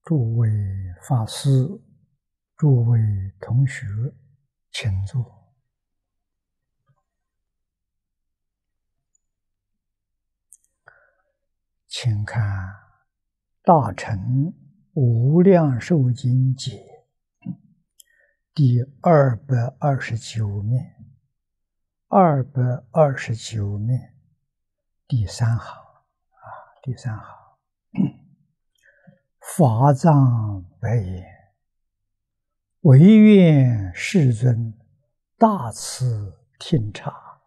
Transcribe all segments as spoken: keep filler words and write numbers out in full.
诸位法师、诸位同学，请坐。请看《大乘无量寿经解》第二百二十九面，二百二十九面第三行啊，第三行。法藏白言：唯愿世尊大慈听察。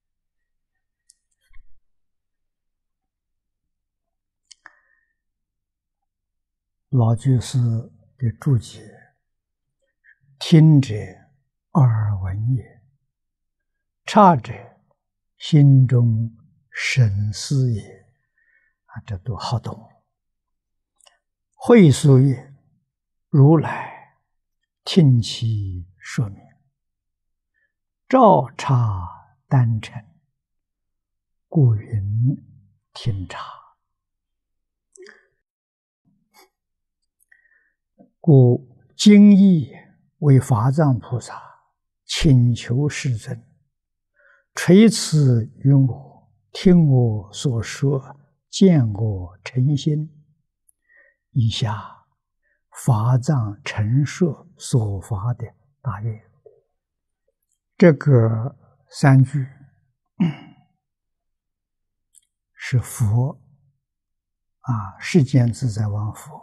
老居士的注解：听者耳闻也，察者心中深思也。啊，这都好懂。会疏曰：如来听其说明，照察单陈，故云听察。故今义为法藏菩萨请求世尊垂慈于我，听我所说，见我诚心。以下法藏陈说所发的大愿。这个三句是佛啊，世间自在王佛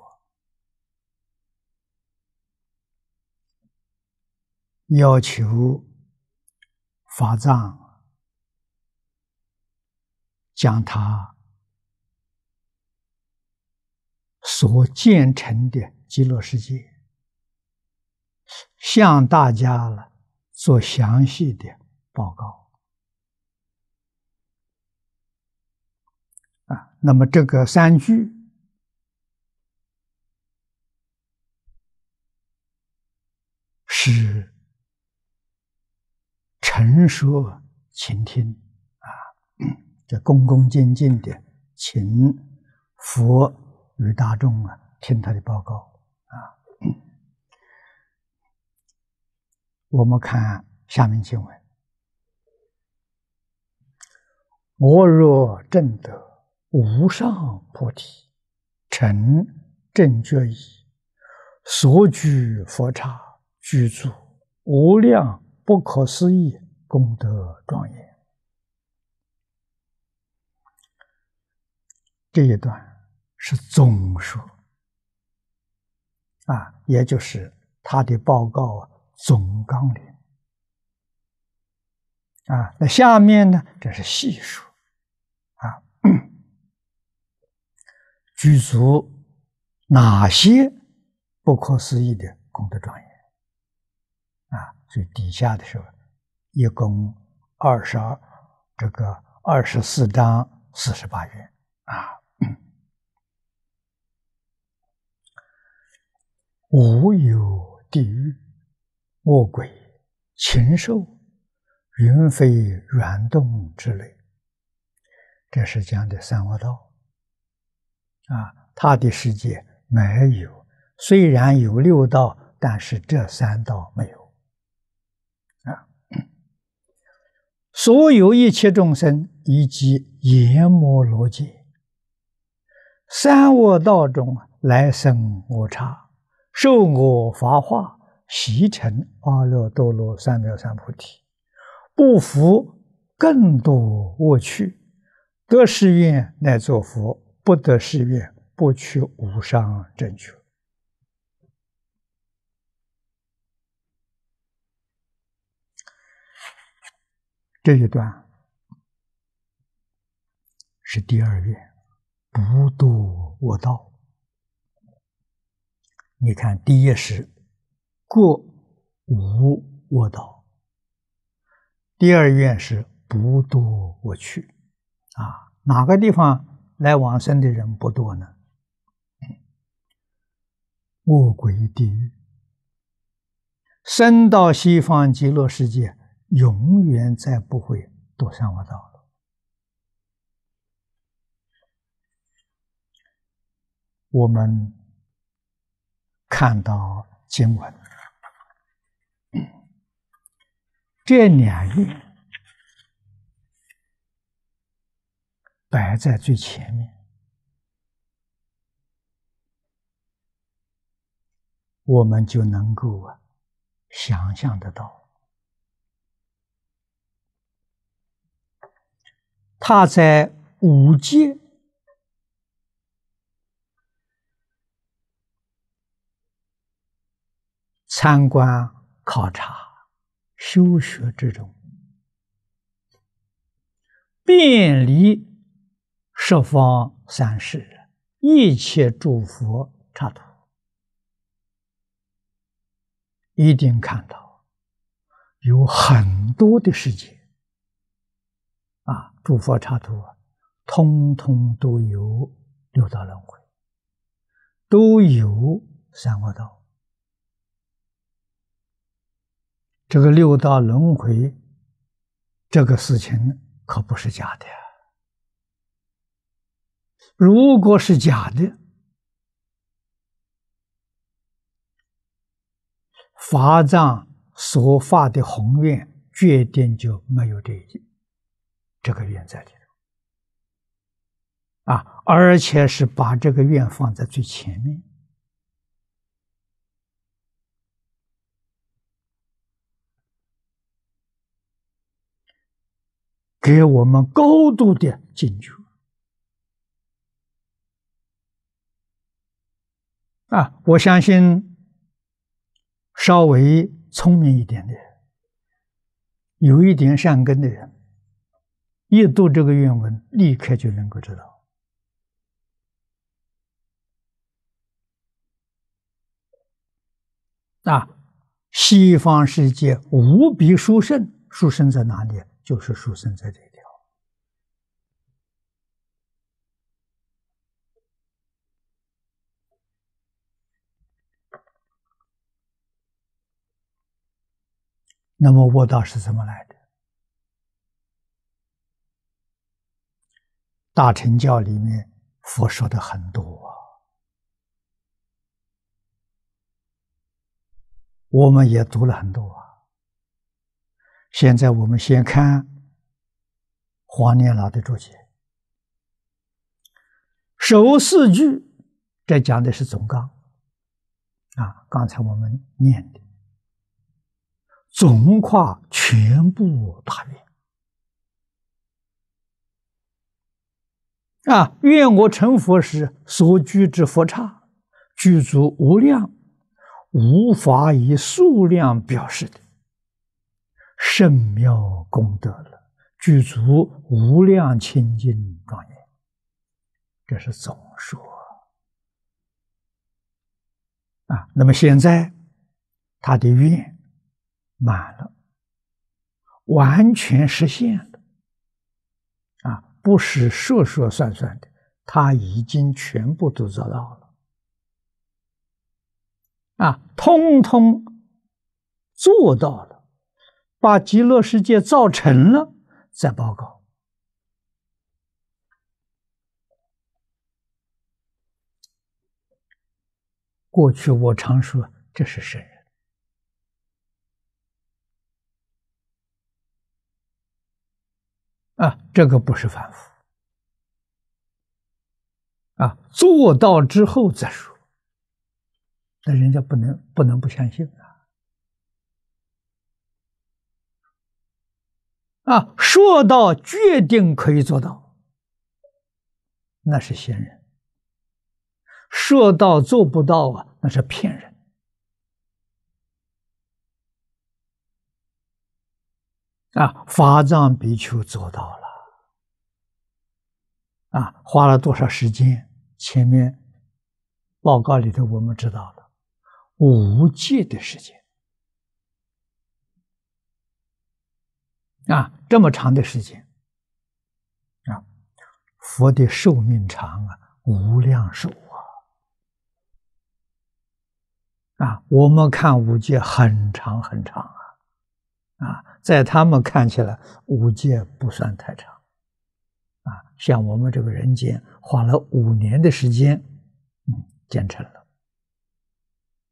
要求法藏将他所建成的极乐世界向大家了做详细的报告啊。那么这个三句是陈说倾听啊，这恭恭敬敬的请佛与大众啊听他的报告啊。我们看下面经文：我若证得无上菩提，成正觉已，所居佛刹，具足无量不可思议功德庄严。这一段是总说啊，也就是他的报告总纲领啊。那下面呢，这是细说啊，具足哪些不可思议的功德庄严啊？所以底下的时候，一共二十二，这个二十四章四十八愿啊。无有地狱、恶鬼、禽兽、云飞软动之类，这是讲的三恶道啊。他的世界没有，虽然有六道，但是这三道没有啊。所有一切众生以及阎摩罗界，三恶道中来生我刹，受我法化，习成阿耨多罗三藐三菩提，不服更多恶趣，得誓愿乃作佛，不得誓愿不取无上正觉。这一段是第二愿，不堕恶道。你看，第一是过无恶道，第二愿是不堕恶趣啊。哪个地方来往生的人不多呢？恶鬼地狱，生到西方极乐世界，永远再不会堕三恶道了。我们看到经文，这两愿摆在最前面，我们就能够啊想象得到，他在五戒参观考察修学之中，遍离十方三世，一切诸佛刹土，一定看到有很多的世界啊，诸佛刹土啊，通通都有六道轮回，都有三恶道。这个六道轮回这个事情可不是假的，如果是假的，法藏所发的宏愿决定就没有这一这个愿在里头啊，而且是把这个愿放在最前面。给我们高度的警觉啊！我相信稍微聪明一点的人，有一点善根的人，一读这个愿文，立刻就能够知道啊！西方世界无比殊胜，殊胜在哪里？就是殊胜在这一条。那么悟道是怎么来的？大乘教里面佛说的很多啊，我们也读了很多啊。现在我们先看黄念老的注解，首四句，这讲的是总纲啊，刚才我们念的总括全部大愿啊，愿我成佛时所居之佛刹，具足无量，无法以数量表示的甚妙功德了，具足无量清净庄严。这是总说啊。那么现在他的愿满了，完全实现了啊，不是说说算算的，他已经全部都做到了啊，通通做到了，把极乐世界造成了，再报告。过去我常说这是圣人啊，这个不是凡夫啊，做到之后再说，那人家不能不能不相信啊啊，说到决定可以做到，那是仙人；说到做不到啊，那是骗人啊。法藏比丘做到了啊，花了多少时间？前面报告里头我们知道了，五戒的时间啊，这么长的时间啊，佛的寿命长啊，无量寿啊啊！我们看五戒很长很长啊啊，在他们看起来五戒不算太长啊，像我们这个人间花了五年的时间，嗯，建成了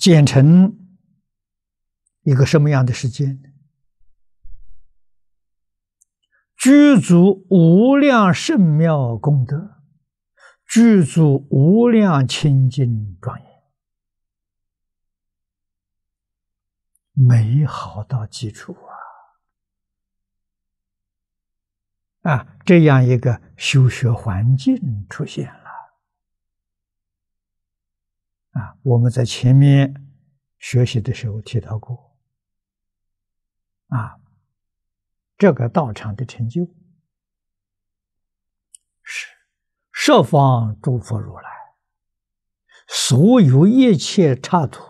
减成一个什么样的世界呢？具足无量圣妙功德，具足无量清净庄严，美好到极处啊！啊，这样一个修学环境出现了啊！我们在前面学习的时候提到过啊，这个道场的成就是十方诸佛如来所有一切刹土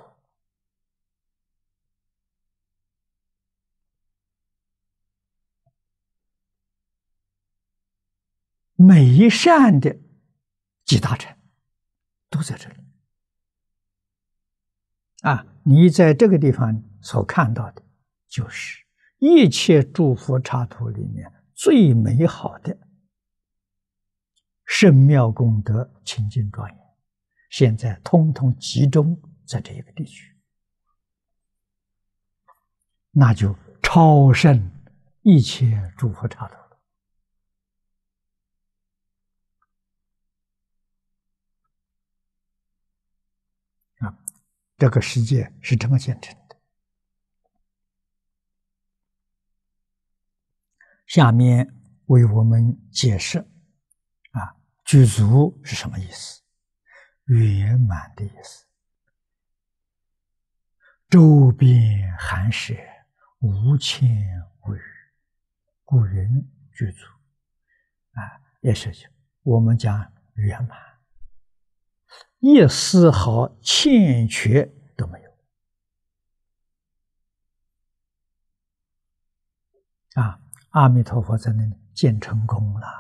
每善的集大成都在这里啊！你在这个地方所看到的，就是一切诸佛刹土里面最美好的圣妙功德清净庄严，现在通通集中在这一个地区，那就超胜一切诸佛刹土了啊！这个世界是这么建成的。下面为我们解释啊，具足是什么意思？圆满的意思。周边含舍，无牵无余，故云具足啊，也是我们讲圆满，一丝毫欠缺都没有啊！阿弥陀佛在那里见成功了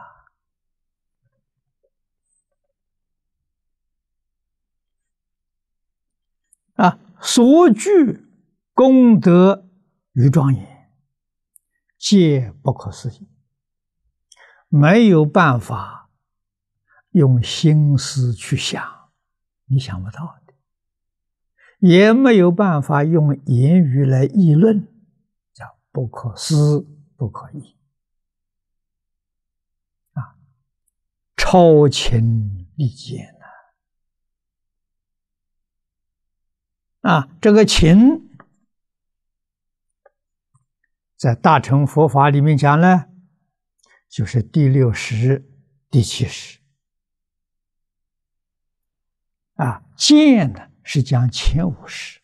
啊！所具功德与庄严，皆不可思议，没有办法用心思去想，你想不到的，也没有办法用言语来议论，叫不可思不可议啊！超情利见呐！啊，这个情在大乘佛法里面讲呢，就是第六识、第七识啊。见呢是讲前五识。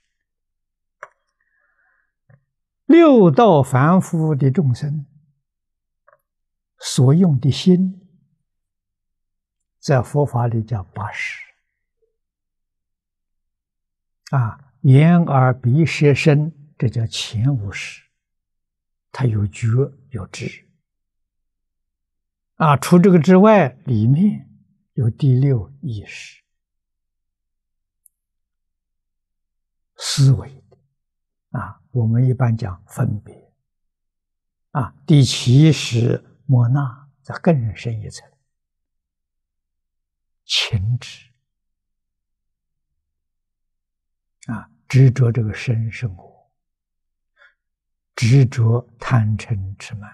六道凡夫的众生所用的心，在佛法里叫八识啊。眼耳鼻舌身，这叫前五识，它有觉有知啊。除这个之外，里面有第六意识，思维的啊。我们一般讲分别啊。第七识莫那，则更深一层，情执啊，执着这个身是我，执着贪嗔痴慢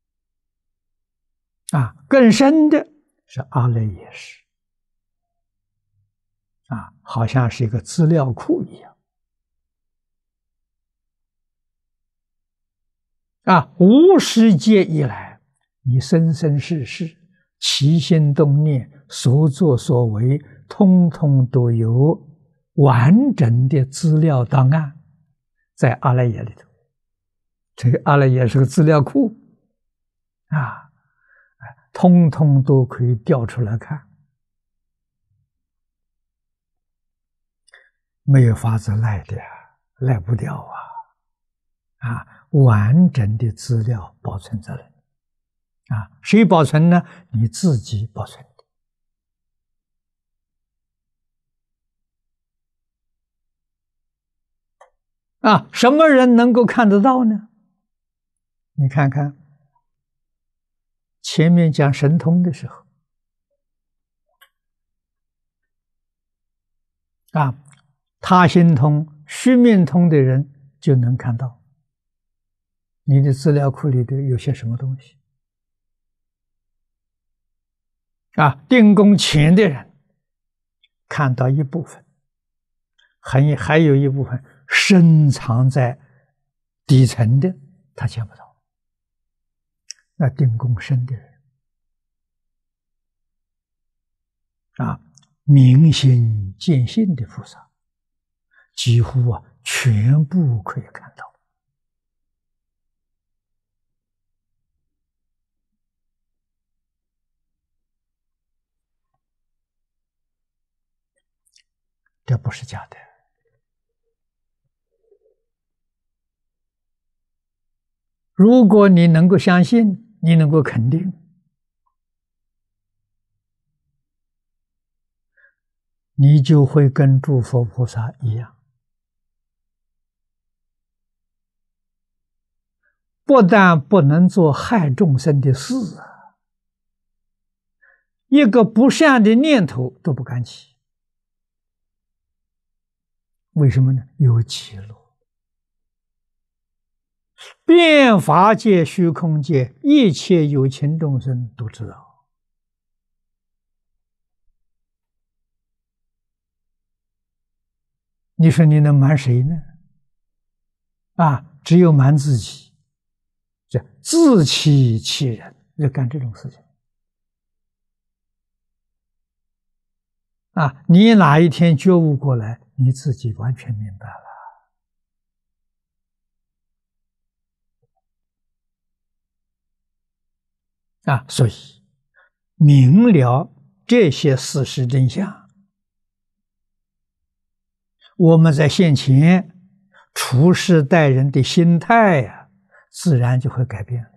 啊。更深的是阿赖耶识啊，好像是一个资料库一样啊。无始劫以来，你生生世世起心动念所作所为，通通都有完整的资料档案在阿赖耶里头。这个阿赖耶是个资料库啊，通通都可以调出来看，没有法子赖的，赖不掉啊！啊，完整的资料保存在那里啊，谁保存呢？你自己保存。啊，什么人能够看得到呢？你看看前面讲神通的时候啊，他心通须命通的人就能看到你的资料库里头有些什么东西。啊，定功浅的人看到一部分，还还有一部分深藏在底层的，他见不到。那定功深的人啊，明心见性的菩萨，几乎啊全部可以看到。这不是假的。如果你能够相信，你能够肯定，你就会跟诸佛菩萨一样，不但不能做害众生的事，一个不善的念头都不敢起。为什么呢？有记录。遍法界、虚空界，一切有情众生都知道。你说你能瞒谁呢？啊，只有瞒自己，这自欺欺人，要干这种事情。啊，你哪一天觉悟过来，你自己完全明白了。啊，所以明了这些事实真相，我们在现前处事待人的心态呀、啊，自然就会改变了。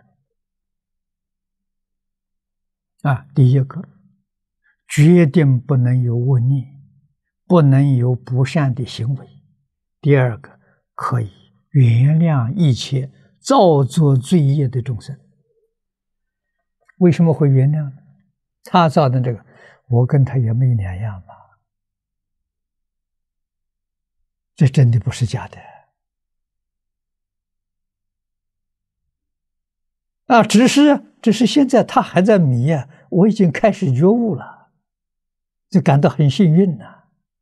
啊，第一个，决定不能有恶念，不能有不善的行为；第二个，可以原谅一切造作罪业的众生。为什么会原谅呢？他造的这个，我跟他也没两样嘛。这真的不是假的啊！只是只是现在他还在迷啊，我已经开始觉悟了，就感到很幸运呐。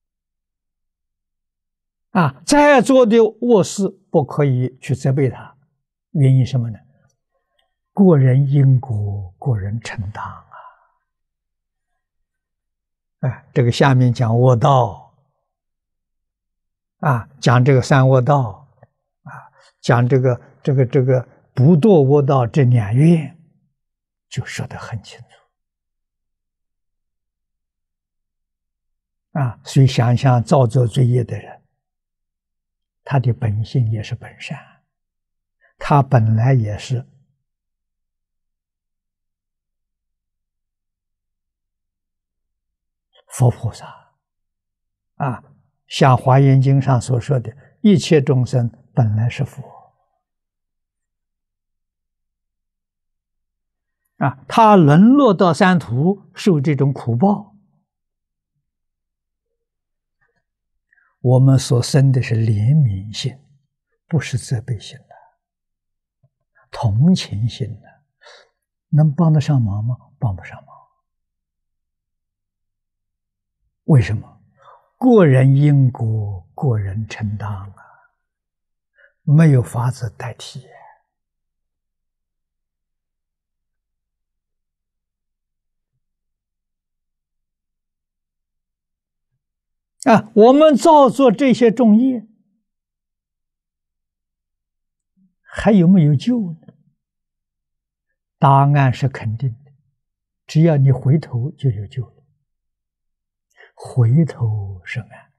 啊，在做的恶事不可以去责备他，原因什么呢？过人因果，过人承担啊！哎，这个下面讲恶道啊，讲这个三恶道啊，讲这个这个这个不堕恶道这两愿，就说得很清楚啊。所以想想造作罪业的人，他的本性也是本善，他本来也是佛菩萨啊，像《华严经》上所说的，一切众生本来是佛啊，他沦落到三途，受这种苦报，我们所生的是怜悯心，不是责备心的，同情心的，能帮得上忙吗？帮不上忙。为什么？过人因果，过人承担啊，没有法子代替。啊，我们造作这些重业，还有没有救呢？答案是肯定的，只要你回头就有救了。回头是岸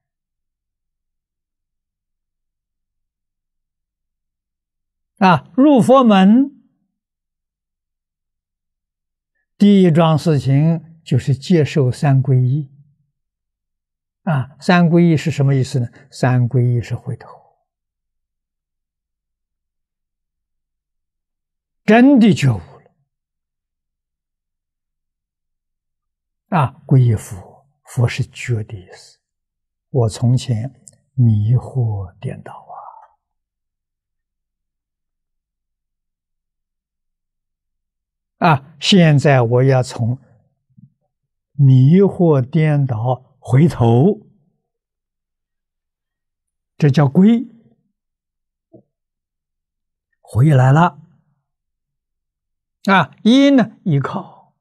啊！入佛门第一桩事情就是接受三皈依啊！三皈依是什么意思呢？三皈依是回头，真的觉悟了啊！皈依佛，佛是觉的意思。我从前迷惑颠倒啊！啊，现在我要从迷惑颠倒回头，这叫归，回来了。啊，依呢？依靠，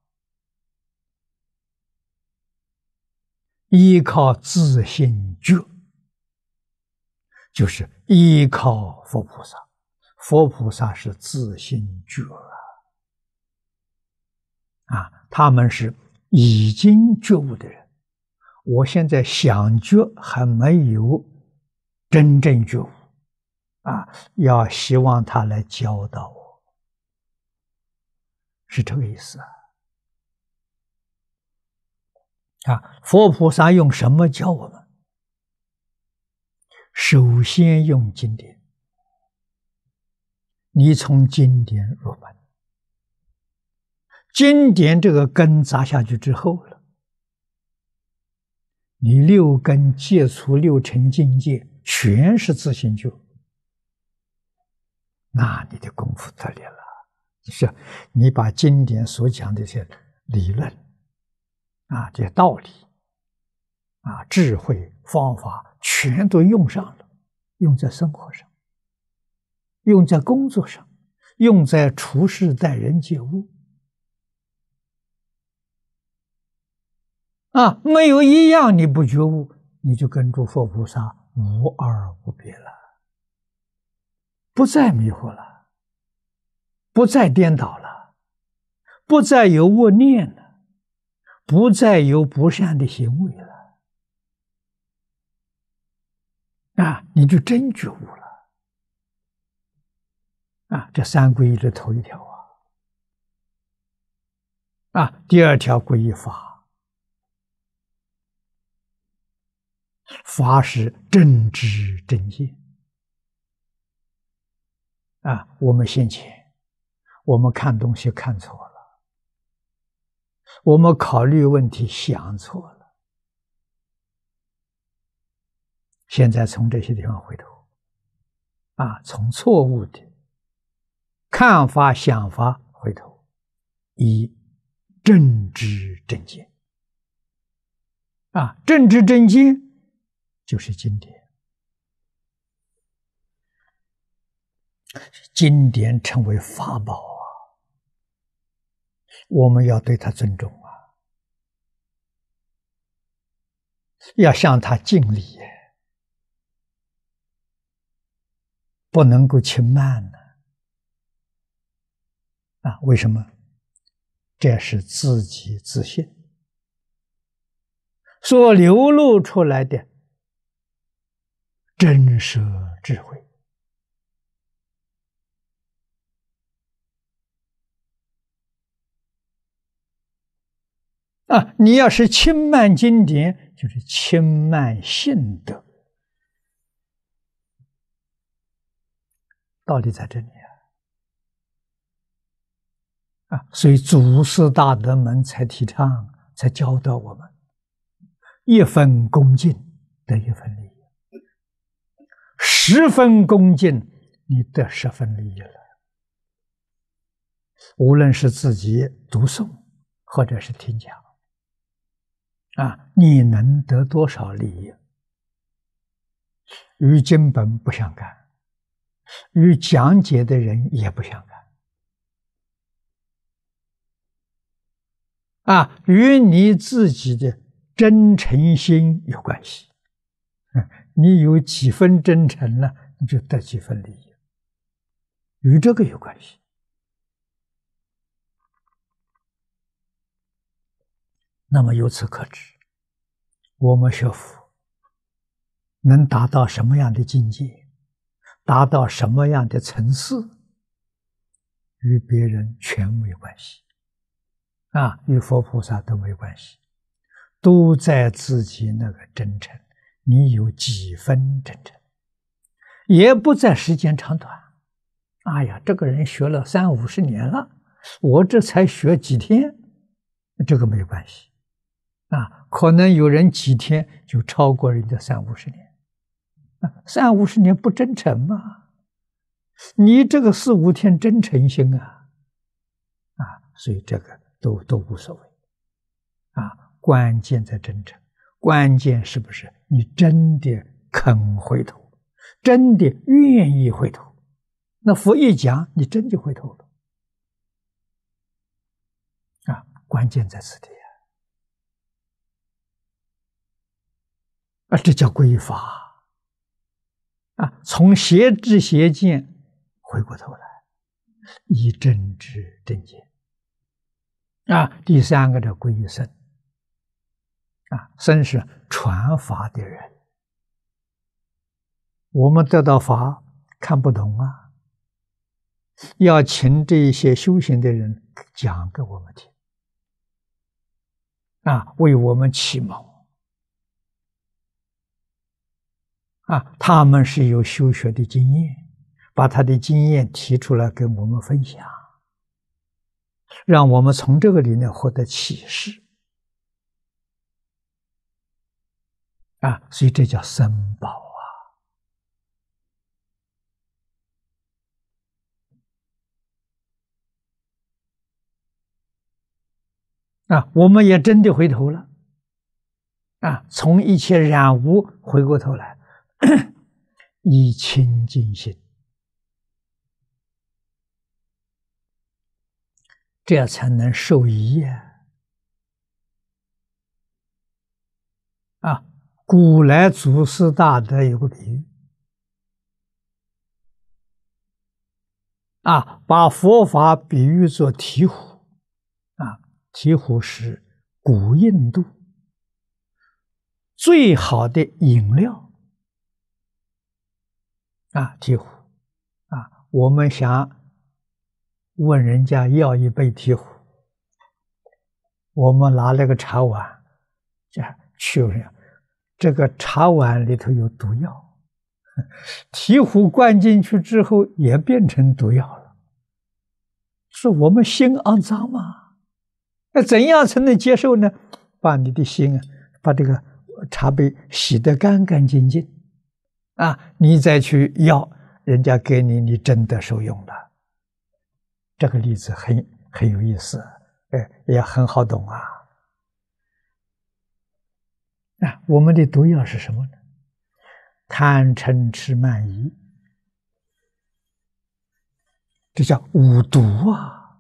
依靠自性觉，就是依靠佛菩萨。佛菩萨是自性觉啊，啊，他们是已经觉悟的人。我现在想觉还没有真正觉悟啊，要希望他来教导我，是这个意思啊。啊，佛菩萨用什么教我们？首先用经典，你从经典入门，经典这个根扎下去之后了，你六根接触六尘境界全是自性觉，那你的功夫得力了。是你把经典所讲的这些理论啊，这些道理啊，智慧方法全都用上了，用在生活上，用在工作上，用在处事待人接物啊，没有一样你不觉悟，你就跟诸佛菩萨无二无别了，不再迷惑了，不再颠倒了，不再有恶念了，不再有不善的行为了啊，你就真觉悟了啊！这三皈依的头一条啊，啊，第二条皈依法，法是正知正见啊。我们先前我们看东西看错了，我们考虑问题想错了，现在从这些地方回头啊，从错误的看法想法回头，以正知正见啊，正知正见就是经典，经典成为法宝啊，我们要对它尊重啊，要向它敬礼，不能够轻慢呢啊！为什么？这是自己自信所流露出来的真实智慧啊！你要是轻慢经典，就是轻慢信德，道理在这里啊！啊，所以祖师大德们才提倡，才教导我们：一分恭敬得一分利益，十分恭敬你得十分利益了。无论是自己读诵，或者是听讲，啊，你能得多少利益？与经本不相干，与讲解的人也不相干。啊，与你自己的真诚心有关系。你有几分真诚了，你就得几分利益，与这个有关系。那么由此可知，我们学佛能达到什么样的境界，达到什么样的层次，与别人全没关系。啊，与佛菩萨都没关系，都在自己那个真诚。你有几分真诚，也不在时间长短。哎呀，这个人学了三五十年了，我这才学几天，这个没关系。啊，可能有人几天就超过人家三五十年。 三五十年不真诚嘛？你这个四五天真诚心啊，啊，所以这个都都无所谓，啊，关键在真诚，关键是不是你真的肯回头，真的愿意回头？那佛一讲，你真就回头了，啊，关键在此地啊，这叫归法。啊，从邪知邪见回过头来，以正知正见。啊，第三个叫归僧。啊，僧是传法的人。我们得到法看不懂啊，要请这些修行的人讲给我们听，啊，为我们启蒙。啊，他们是有修学的经验，把他的经验提出来跟我们分享，让我们从这个里面获得启示。啊，所以这叫僧宝啊！啊，我们也真的回头了，啊，从一切染污回过头来。以清净心，这样才能受益啊！古来祖师大德有个比喻啊，把佛法比喻作醍醐啊，醍醐是古印度最好的饮料。啊，醍醐啊，我们想问人家要一杯醍醐，我们拿那个茶碗，这去问，这个茶碗里头有毒药，醍醐灌进去之后也变成毒药了，是我们心肮脏吗？那怎样才能接受呢？把你的心啊，把这个茶杯洗得干干净净。啊，你再去要人家给你，你真的受用了。这个例子很很有意思，哎，也很好懂啊。啊，我们的毒药是什么呢？贪嗔痴慢疑，这叫五毒啊。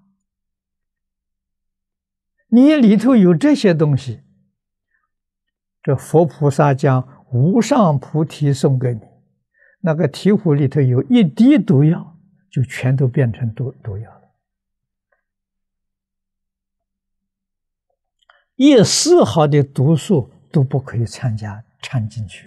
你里头有这些东西，这佛菩萨将无上菩提送给你，那个醍醐里头有一滴毒药，就全都变成毒毒药了，一丝毫的毒素都不可以参加掺进去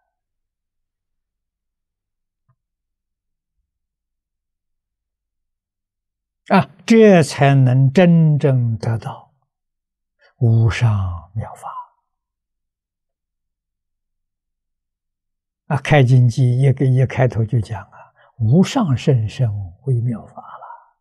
啊！啊，这才能真正得到无上妙法。啊，开经记一个一开头就讲啊，无上甚深微妙法了。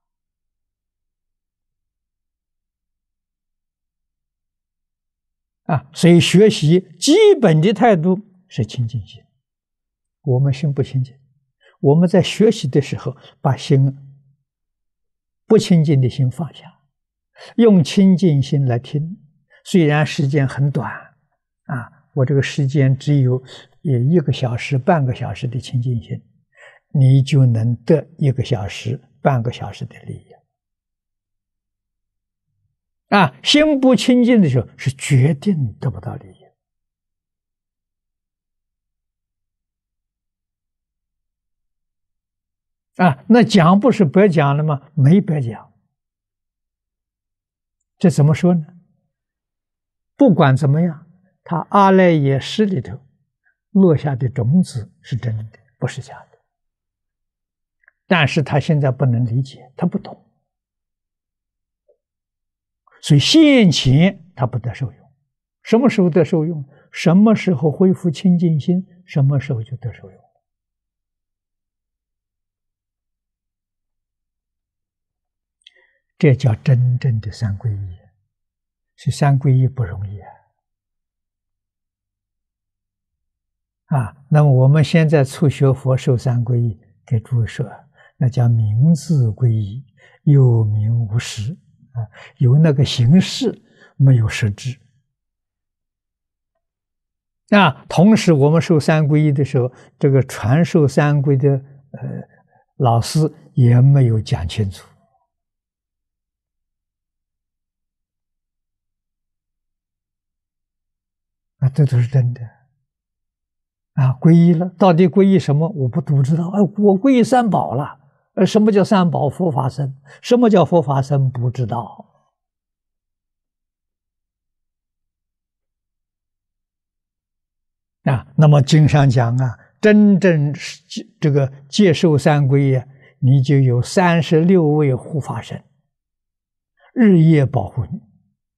啊，所以学习基本的态度是清净心。我们心不清净，我们在学习的时候，把心不清净的心放下，用清净心来听。虽然时间很短，啊，我这个时间只有也一个小时、半个小时的清净心，你就能得一个小时、半个小时的利益。啊，心不清净的时候，是决定得不到利益。啊，那讲不是白讲了吗？没白讲。这怎么说呢？不管怎么样，他阿赖耶识里头落下的种子是真的，不是假的。但是他现在不能理解，他不懂，所以现前他不得受用。什么时候得受用？什么时候恢复清净心，什么时候就得受用。这叫真正的三皈依。是三皈依不容易啊。 啊。那么我们现在初学佛受三皈依，给诸位说，那叫名字皈依，有名无实啊，有那个形式，没有实质。啊，同时我们受三皈依的时候，这个传授三皈的呃老师也没有讲清楚。啊，这都是真的。啊，皈依了，到底皈依什么？我不都知道。哎，我皈依三宝了。呃，什么叫三宝？佛法僧。什么叫佛法僧？不知道。啊，那么经上讲啊，真正是这个接受三皈依，你就有三十六位护法神，日夜保护你，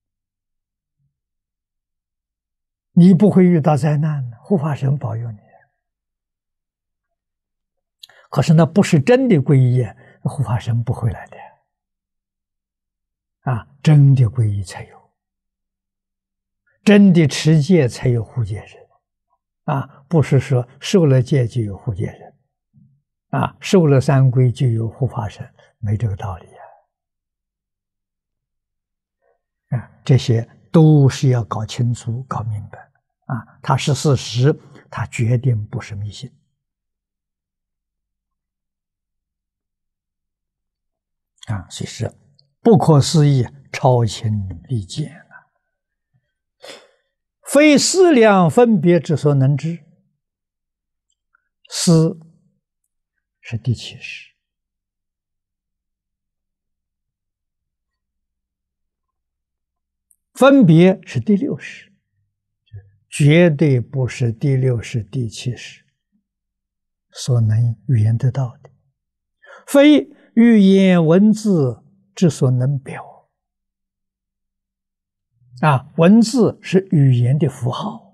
你不会遇到灾难的，护法神保佑你。可是那不是真的皈依，护法神不会来的。啊，真的皈依才有，真的持戒才有护戒人。啊，不是说受了戒就有护戒人，啊，受了三皈就有护法神，没这个道理啊！啊，这些都是要搞清楚、搞明白啊，它是事实，它决定不是迷信啊，所以是不可思议、超情离见啊！非思量分别之所能知，思是第七识，分别是第六识，绝对不是第六识、第七识所能语言得到的，非语言文字之所能表。啊，文字是语言的符号，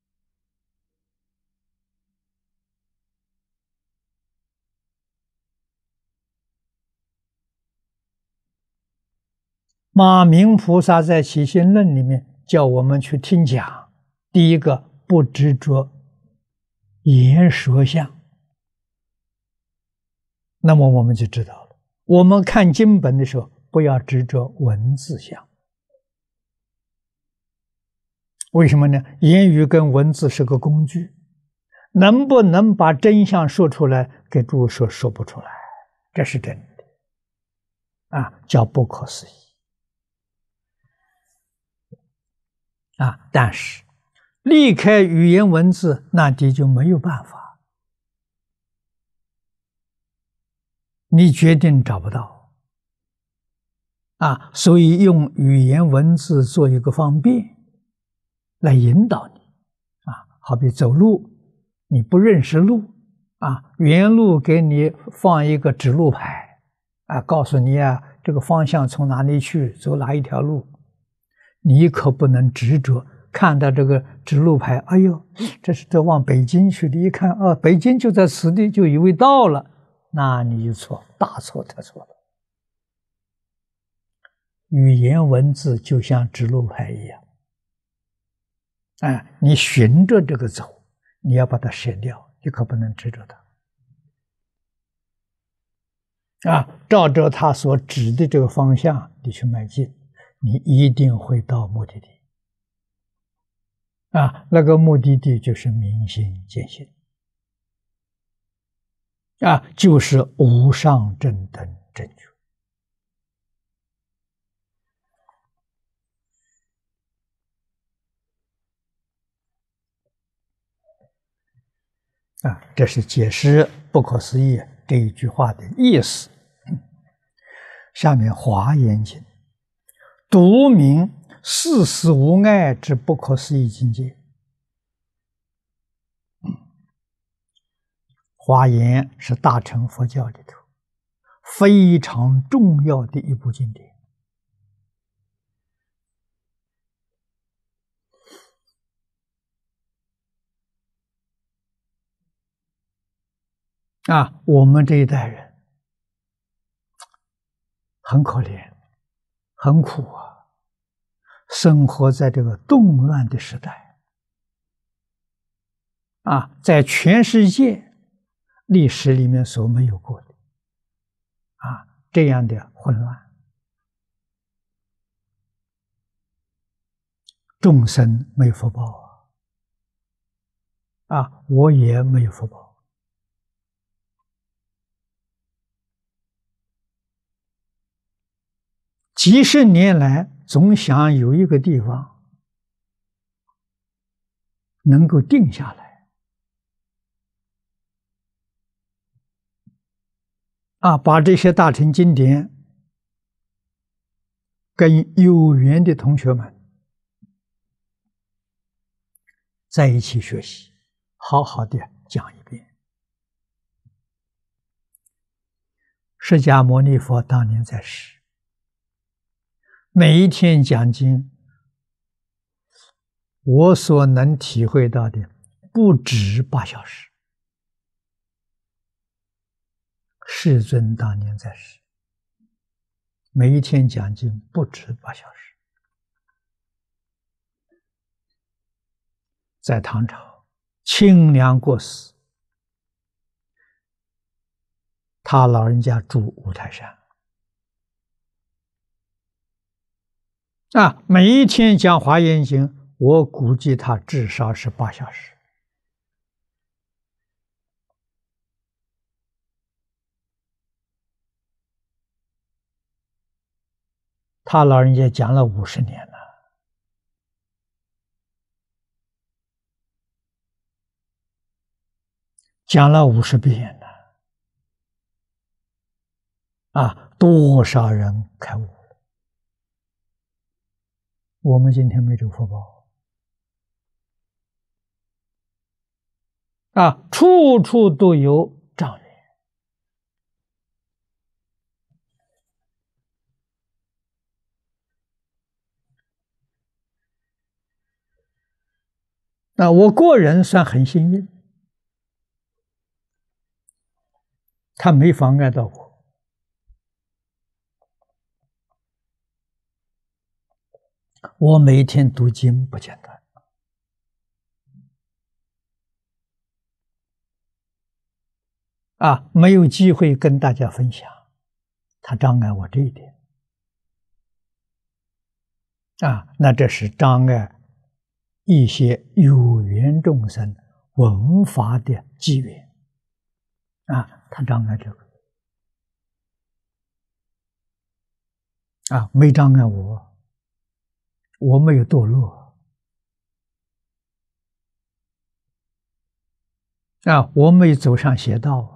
马明菩萨在《起信论》里面叫我们去听讲，第一个不执着言说相，那么我们就知道了。我们看经本的时候，不要执着文字相。为什么呢？言语跟文字是个工具，能不能把真相说出来？给诸位说，说不出来，这是真的啊，叫不可思议啊！但是离开语言文字，那你就没有办法，你决定找不到啊！所以用语言文字做一个方便。来引导你啊，好比走路，你不认识路啊，原路给你放一个指路牌啊，告诉你啊，这个方向从哪里去，走哪一条路，你可不能执着看到这个指路牌，哎呦，这是这往北京去的，一看啊，北京就在此地，就以为到了，那你就错，大错特错了。语言文字就像指路牌一样。哎，你循着这个走，你要把它舍掉，你可不能执着它。啊，照着他所指的这个方向，你去迈进，你一定会到目的地。啊，那个目的地就是明心见性，啊，就是无上正等正觉。啊，这是解释不可思议这一句话的意思。下面华严经独明世事无碍之不可思议境界。华严是大乘佛教里头非常重要的一部经典。啊，我们这一代人很可怜，很苦啊，生活在这个动乱的时代， 啊，在全世界历史里面所没有过的啊这样的混乱，众生没有福报啊，啊，我也没有福报。几十年来，总想有一个地方能够定下来，啊，把这些大乘经典跟有缘的同学们在一起学习，好好的讲一遍。释迦牟尼佛当年在世，每一天讲经，我所能体会到的不止八小时。世尊当年在世，每一天讲经不止八小时。在唐朝，清凉过世，他老人家住五台山，啊，每一天讲华严经，我估计他至少是八小时。他老人家讲了五十年了，讲了五十遍了，啊，多少人开悟了？我们今天没这个福报啊，处处都有障缘。那我个人算很幸运，他没妨碍到我。我每天读经不间断，啊，没有机会跟大家分享，他障碍我这一点，啊，那这是障碍一些有缘众生闻法的机缘，啊，他障碍这个，啊，没障碍我，我没有堕落，啊，我没有走上邪道。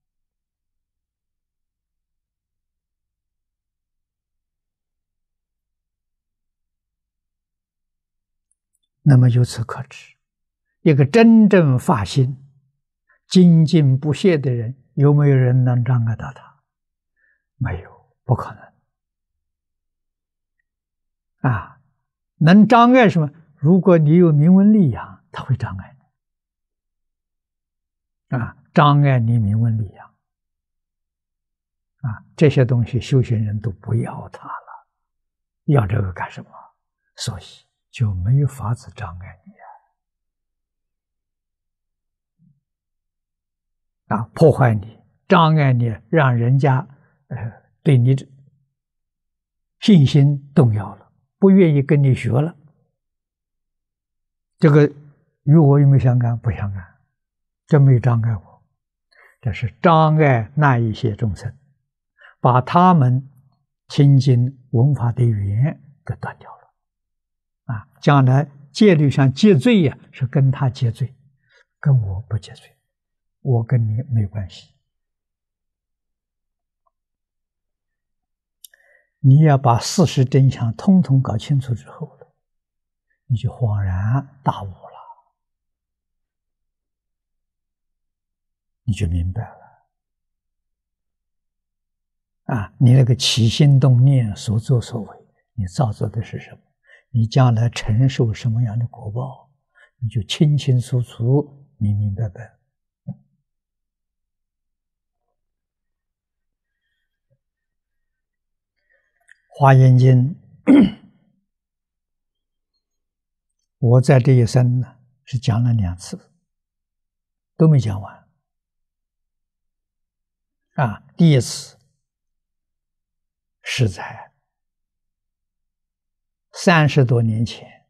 那么由此可知，一个真正发心、精进不懈的人，有没有人能障碍到他？没有，不可能。啊，能障碍什么？如果你有名闻利养，他会障碍你。啊，障碍你名闻利养。啊，这些东西修行人都不要它了，要这个干什么？所以就没有法子障碍你啊！啊，破坏你，障碍你，让人家呃对你信心动摇了，不愿意跟你学了。这个与我有没有相干？不相干，这没有障碍我，这是障碍那一些众生，把他们听经闻法的缘给断掉了。啊，将来戒律上戒罪呀、啊，是跟他戒罪，跟我不戒罪，我跟你没关系。你要把事实真相通通搞清楚之后，你就恍然大悟了，你就明白了。啊，你那个起心动念、所作所为，你造作的是什么？你将来承受什么样的果报，你就清清楚楚、明明白白。华严经，我在这一生呢是讲了两次， 都没讲完。啊，第一次是在三十多年前，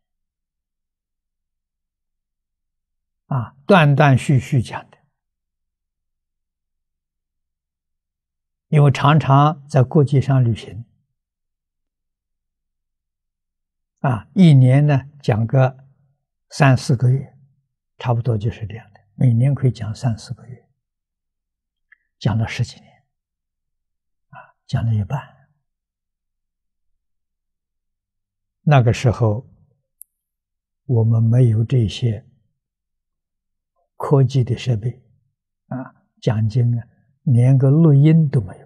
啊，断断续续讲的，因为常常在国际上旅行，啊，一年呢讲个三四个月，差不多就是这样的，每年可以讲三四个月，讲了十几年，啊，讲了一半。那个时候，我们没有这些科技的设备，啊，讲经啊，连个录音都没有。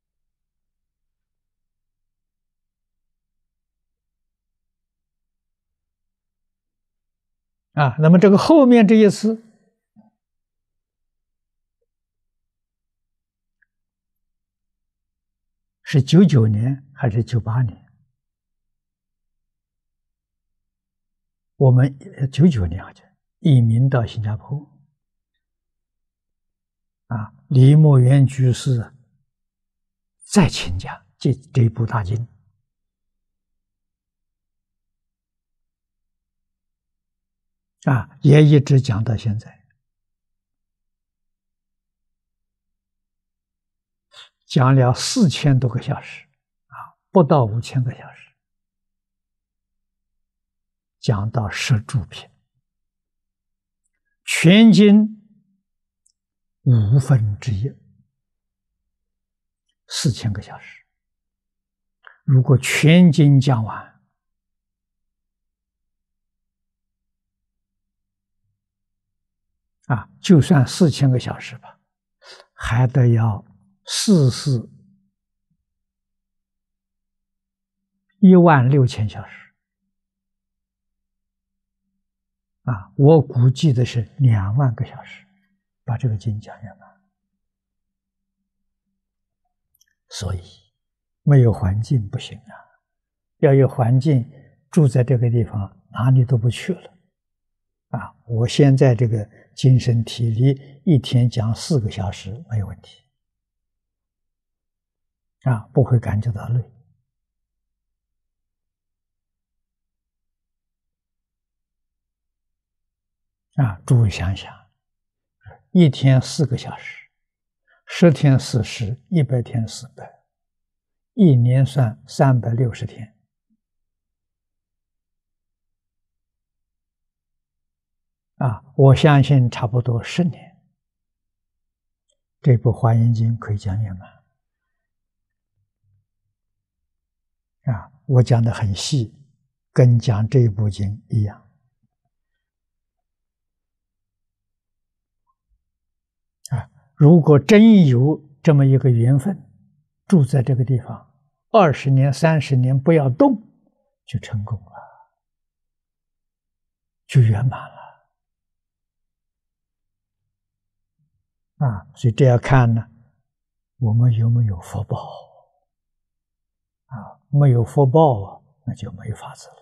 啊，那么这个后面这一次是九九年还是九八年？我们九九年好像移民到新加坡，啊，李墨元居士再请讲这这部大经，啊，也一直讲到现在，讲了四千多个小时，啊，不到五千个小时，讲到十住品，全经五分之一，四千个小时。如果全经讲完，啊，就算四千个小时吧，还得要四四一万六千小时。啊，我估计的是两万个小时，把这个经讲圆满。所以没有环境不行啊，要有环境，住在这个地方哪里都不去了。啊，我现在这个精神体力一天讲四个小时没有问题，啊，不会感觉到累。啊，诸位想想，一天四个小时，十天四十，一百天四百，一年算三百六十天。啊，我相信差不多十年，这部《华严经》可以讲圆满。啊，我讲的很细，跟讲这部经一样。啊，如果真有这么一个缘分，住在这个地方，二十年、三十年不要动，就成功了，就圆满了。啊，所以这要看呢，我们有没有福报啊？没有福报啊，那就没法子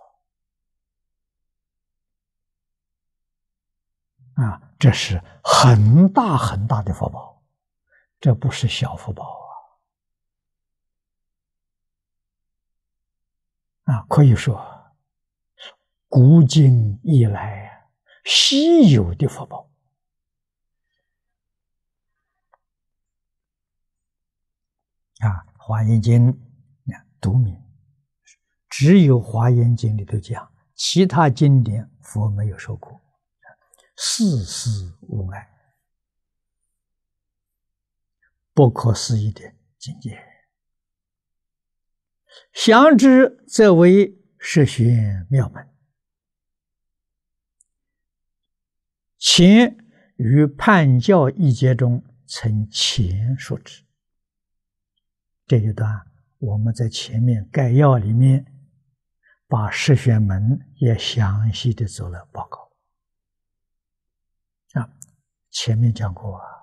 了。啊，这是很大很大的福报，这不是小福报啊！啊，可以说，古今以来稀有的福报。啊，《华严经》读明，只有《华严经》里头讲，其他经典佛没有说过，事事无碍，不可思议的境界。详之则为实玄妙门，前于判教一节中曾前说之。这一段我们在前面概要里面把实玄门也详细的做了报告啊，前面讲过啊，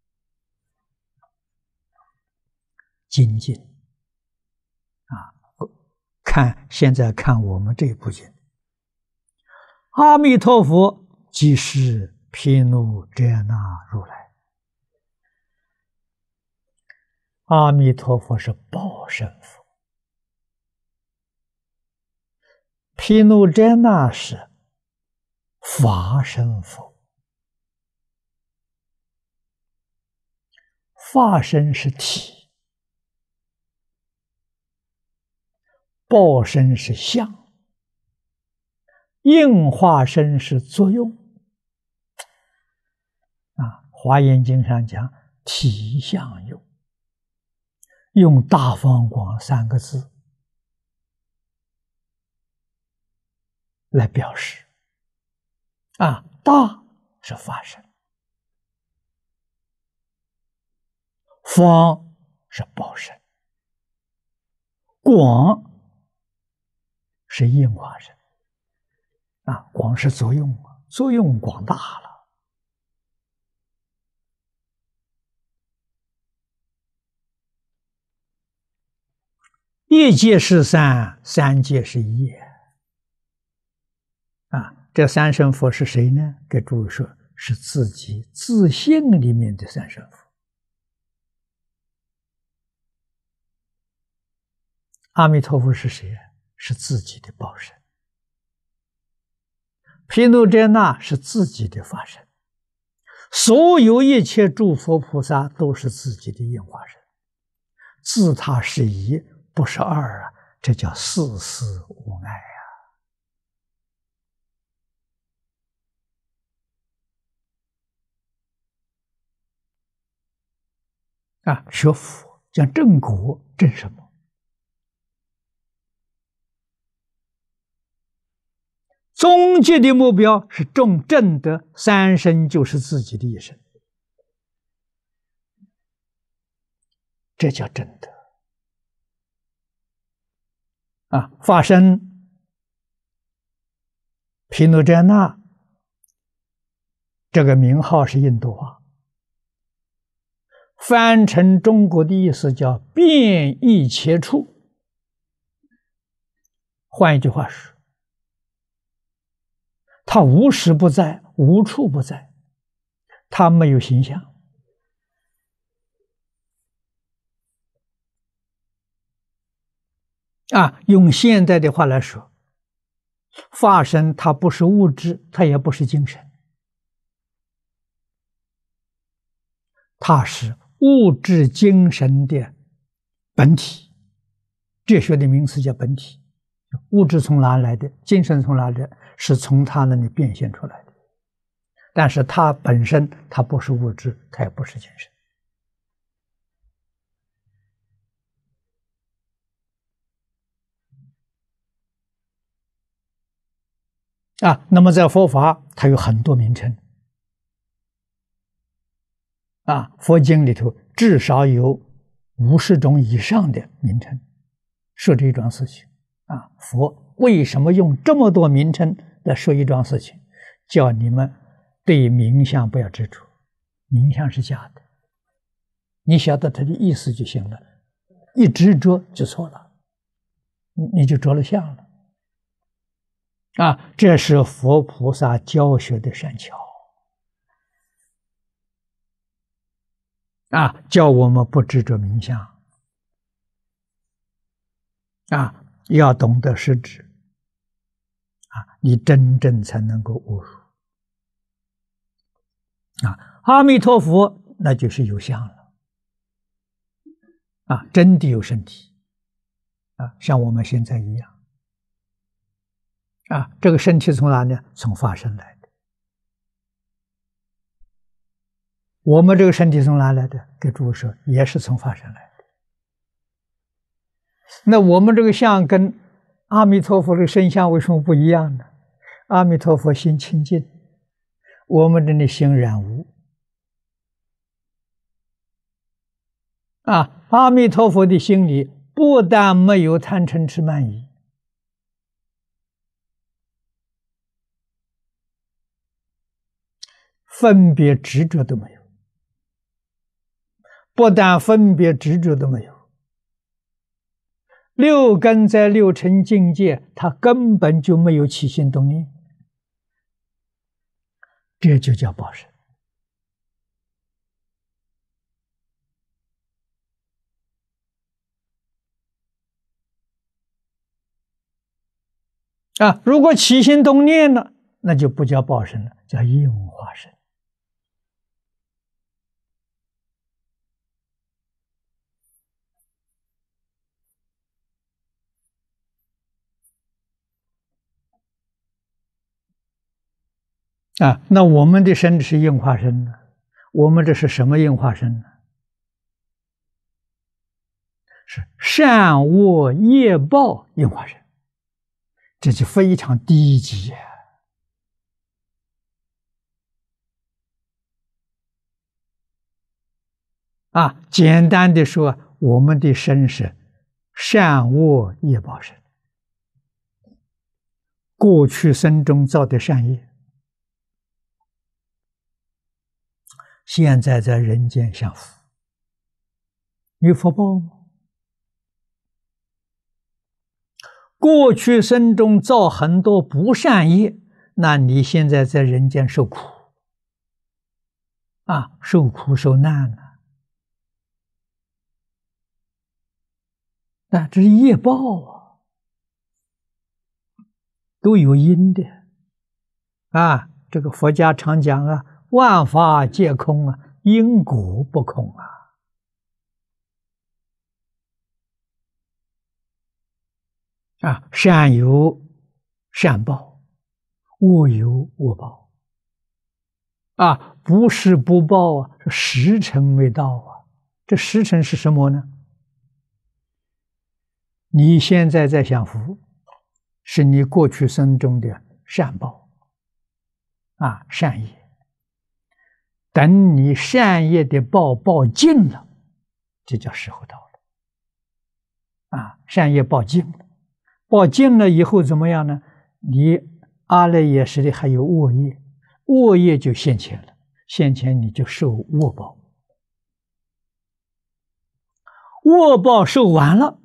精进啊，看现在看我们这部经，阿弥陀佛即是毗卢遮那如来。阿弥陀佛是报身佛，毗卢遮那是法身佛。法身是体，报身是相，应化身是作用。啊，《华严经》上讲体相用，用大方广三个字来表示。啊，大是法身，方是报身，广是应化身。啊，广是作用，作用广大了。一界是三，三界是一。啊，这三身佛是谁呢？给诸位说，是自己自性里面的三身佛。阿弥陀佛是谁？是自己的报身。毗卢遮那是自己的法身。所有一切诸佛菩萨都是自己的应化身。自他是一，不是二啊，这叫四事无碍啊！啊，学佛讲正果，正什么？终极的目标是种正德，三身就是自己的一生，这叫正德。啊，法身毗卢遮那这个名号是印度话，翻成中国的意思叫遍一切处。换一句话说，他无时不在，无处不在，他没有形象。啊，用现代的话来说，法身它不是物质，它也不是精神，它是物质精神的本体。哲学的名词叫本体。物质从哪来的？精神从哪来的？是从它那里变现出来的。但是它本身，它不是物质，它也不是精神。啊，那么在佛法，它有很多名称。啊，佛经里头至少有五十种以上的名称，说这一桩事情。啊，佛为什么用这么多名称来说一桩事情？叫你们对名相不要执着，名相是假的，你晓得它的意思就行了，一执着就错了，你就着了相了。啊，这是佛菩萨教学的善巧。啊，叫我们不执着名相。啊，要懂得实质。啊，你真正才能够悟入。啊，阿弥陀佛那就是有相了。啊，真的有身体。啊，像我们现在一样。啊，这个身体从哪呢？从法身来的。我们这个身体从哪来的？给诸位说，也是从法身来的。那我们这个相跟阿弥陀佛的身相为什么不一样呢？阿弥陀佛心清净，我们这里心染污。啊，阿弥陀佛的心里不但没有贪嗔痴慢疑，分别执着都没有。不但分别执着都没有，六根在六尘境界，它根本就没有起心动念。 这就叫报身。啊，如果起心动念了，那就不叫报身了，叫应化身。啊，那我们的身是应化身呢？我们这是什么应化身呢？是善恶业报应化身，这就非常低级呀！啊，简单的说，我们的身是善恶业报身，过去生中造的善业，现在在人间享福，有福报吗？过去生中造很多不善业，那你现在在人间受苦啊，受苦受难了。那这是业报啊，都有因的啊。这个佛家常讲啊，万法皆空啊，因果不空啊。啊，善有善报，恶有恶报。啊，不是不报啊，是时辰未到啊。这时辰是什么呢？你现在在享福，是你过去生中的善报，啊，善业。等你善业的报报尽了，这叫时候到了。啊，善业报尽了。报尽了以后怎么样呢？你阿赖耶识里还有恶业，恶业就现前了，现前你就受恶报，恶报受完了，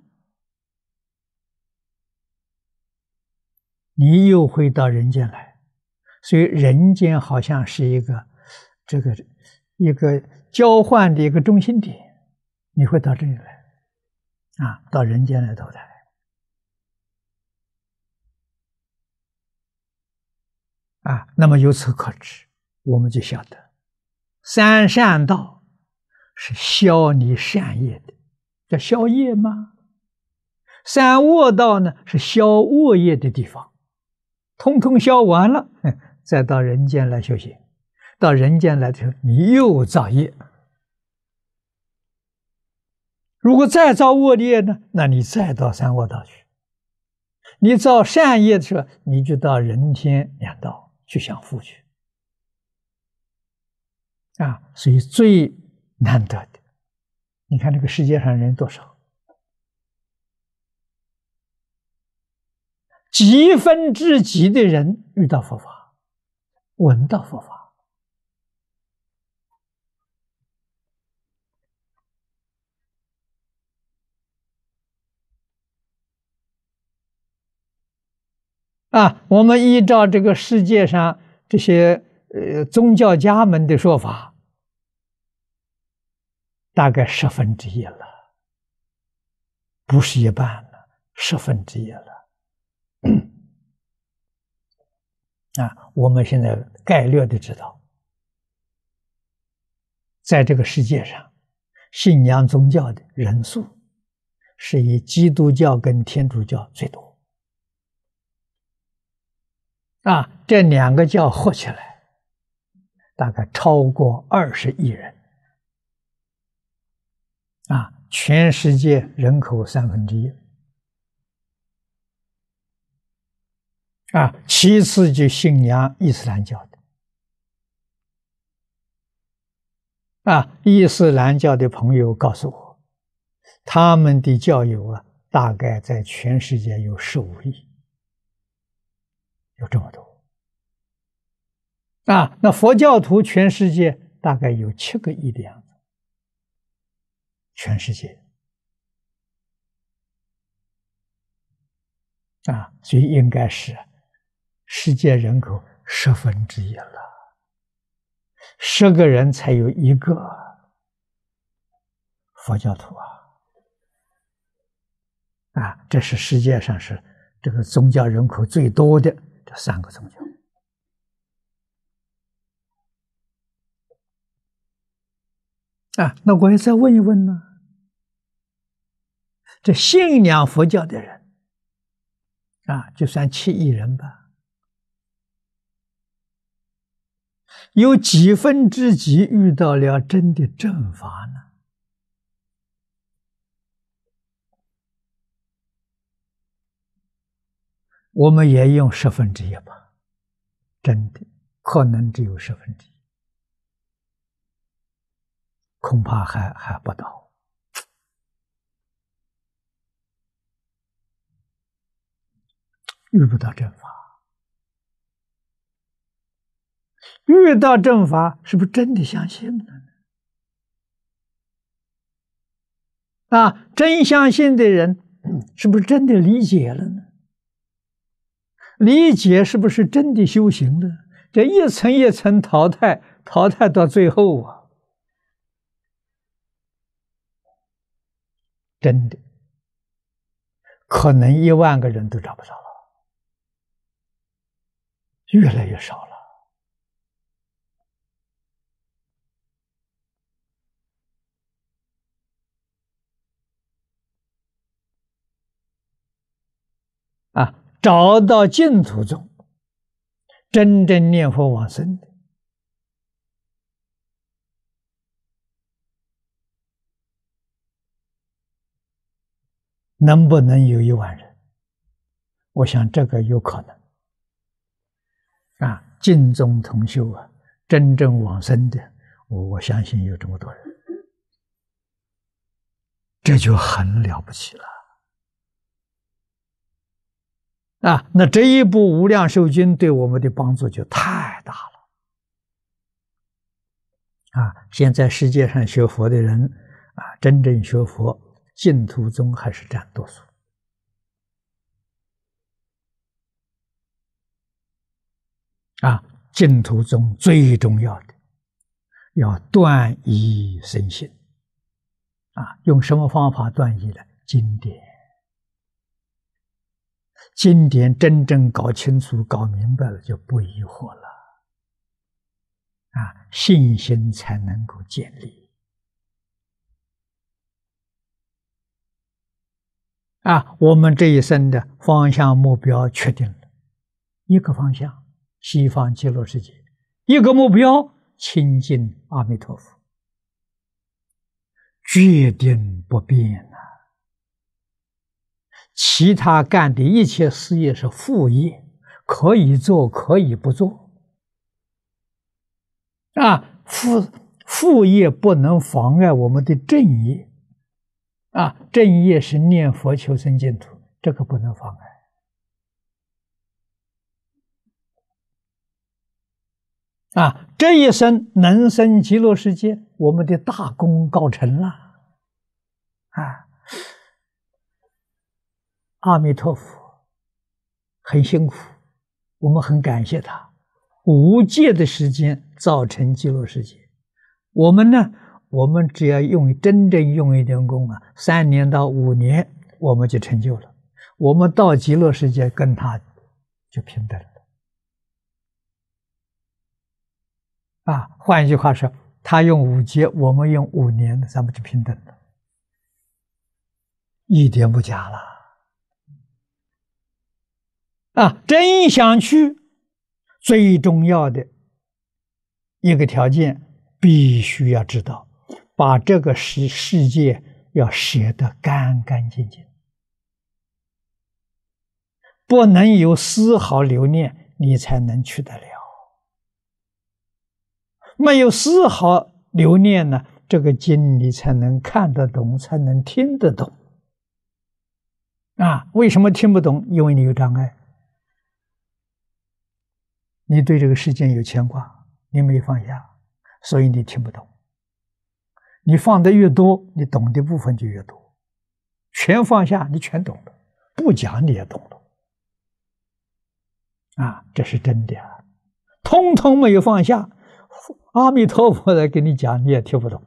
你又会到人间来，所以人间好像是一个这个一个交换的一个中心点，你会到这里来，啊，到人间来投胎。啊，那么由此可知，我们就晓得，三善道是消你善业的，叫消业吗？三恶道呢，是消恶业的地方，通通消完了，再到人间来修行。到人间来的时候，你又造业。如果再造恶业呢，那你再到三恶道去。你造善业的时候，你就到人天两道去享福去。啊，所以最难得的，你看这个世界上人多少？几分之几的人遇到佛法，闻到佛法。啊，我们依照这个世界上这些呃宗教家们的说法，大概十分之一了，不是一半了，十分之一了。啊，我们现在概略的知道，在这个世界上，信仰宗教的人数是以基督教跟天主教最多。啊，这两个教合起来，大概超过二十亿人。啊，全世界人口三分之一。啊，其次就信仰伊斯兰教的。啊，伊斯兰教的朋友告诉我，他们的教友啊，大概在全世界有十五亿，有这么多。啊，那佛教徒全世界大概有七个亿的样子，全世界。啊，所以应该是世界人口十分之一了。 十个人才有一个佛教徒啊！啊，这是世界上是这个宗教人口最多的这三个宗教。啊，那我也再问一问呢，这信仰佛教的人，啊，就算七亿人吧，有几分之几遇到了真的正法呢？我们也用十分之一吧，真的可能只有十分之一，恐怕还还不到。遇不到正法，遇到正法，是不是真的相信了呢？啊，真相信的人，是不是真的理解了呢？理解是不是真的修行了？这一层一层淘汰，淘汰到最后啊，真的可能一万个人都找不着了，越来越少了。啊，找到净土中真正念佛往生的，能不能有一万人？我想这个有可能。啊，净宗同修啊，真正往生的，我我相信有这么多人，这就很了不起了。啊，那这一部《无量寿经》对我们的帮助就太大了。啊，现在世界上学佛的人，啊，真正学佛，净土宗还是占多数。啊，净土宗最重要的，要断疑生信。啊，用什么方法断疑呢？经典。经典真正搞清楚、搞明白了，就不疑惑了。啊，信心才能够建立。啊，我们这一生的方向目标确定了，一个方向，西方极乐世界；一个目标，亲近阿弥陀佛，决定不变啊。其他干的一切事业是副业，可以做，可以不做。啊，副副业不能妨碍我们的正业。啊，正业是念佛求生净土，这个不能妨碍。啊，这一生能生极乐世界，我们的大功告成了。啊。阿弥陀佛很辛苦，我们很感谢他，无界的时间造成极乐世界。我们呢，我们只要用真正用一点功啊，三年到五年我们就成就了。我们到极乐世界跟他就平等了。啊，换一句话说，他用五劫，我们用五年，咱们就平等了，一点不假了。啊，真想去，最重要的一个条件，必须要知道，把这个世世界要舍得干干净净，不能有丝毫留念，你才能去得了。没有丝毫留念呢，这个经你才能看得懂，才能听得懂。啊，为什么听不懂？因为你有障碍。你对这个世界有牵挂，你没放下，所以你听不懂。你放的越多，你懂的部分就越多。全放下，你全懂了；不讲，你也懂了。啊，这是真的啊！通通没有放下， 阿弥陀佛来给你讲，你也听不懂。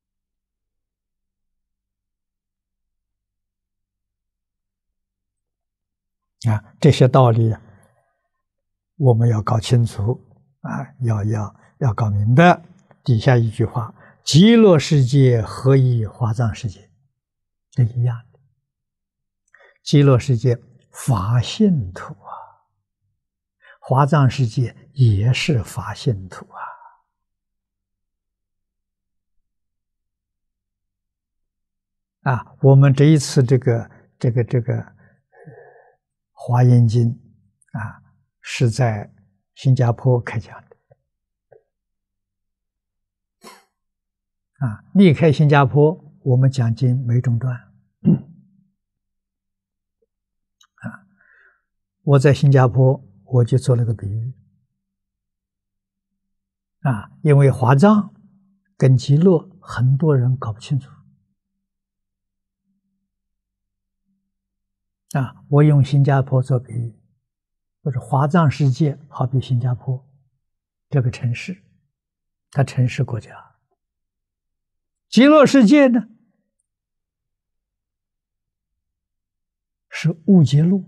啊，这些道理我们要搞清楚啊，要要要搞明白。底下一句话：极乐世界何以华藏世界？这一样的。极乐世界法性土啊，华藏世界也是法性土啊。啊，我们这一次这个这个这个《华严经》啊，是在新加坡开讲的。啊，离开新加坡，我们讲经没中断。啊，我在新加坡我就做了个比喻。啊，因为华藏跟极乐很多人搞不清楚。啊，我用新加坡做比喻，就是华藏世界好比新加坡这个城市，它城市国家。极乐世界呢，是无界路。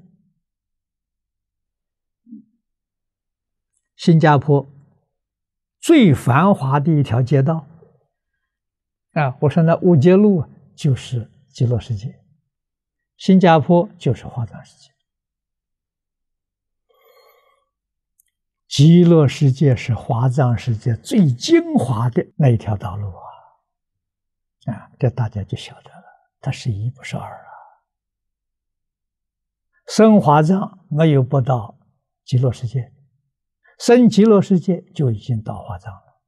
新加坡最繁华的一条街道啊，我说那无界路就是极乐世界，新加坡就是华藏世界。极乐世界是华藏世界最精华的那一条道路啊！啊，这大家就晓得了，它是一不是二啊。生华藏没有不到极乐世界，生极乐世界就已经到华藏了。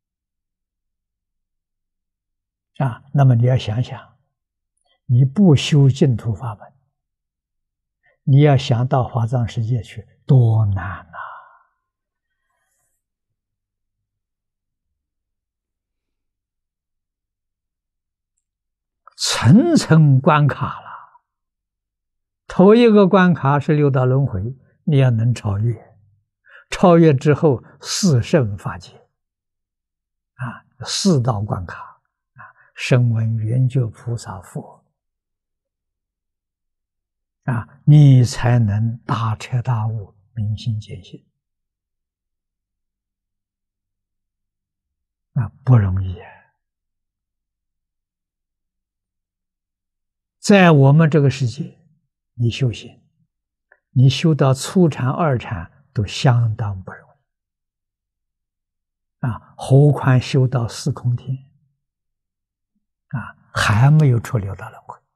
啊，那么你要想想，你不修净土法门，你要想到华藏世界去，多难啊！层层关卡了。头一个关卡是六道轮回，你要能超越，超越之后四圣法界，啊，四道关卡，啊，声闻缘觉菩萨佛，啊，你才能大彻大悟，明心见性，啊，不容易啊。在我们这个世界，你修行，你修到初禅、二禅都相当不容易啊，何况修到四空天啊，还没有出六道轮回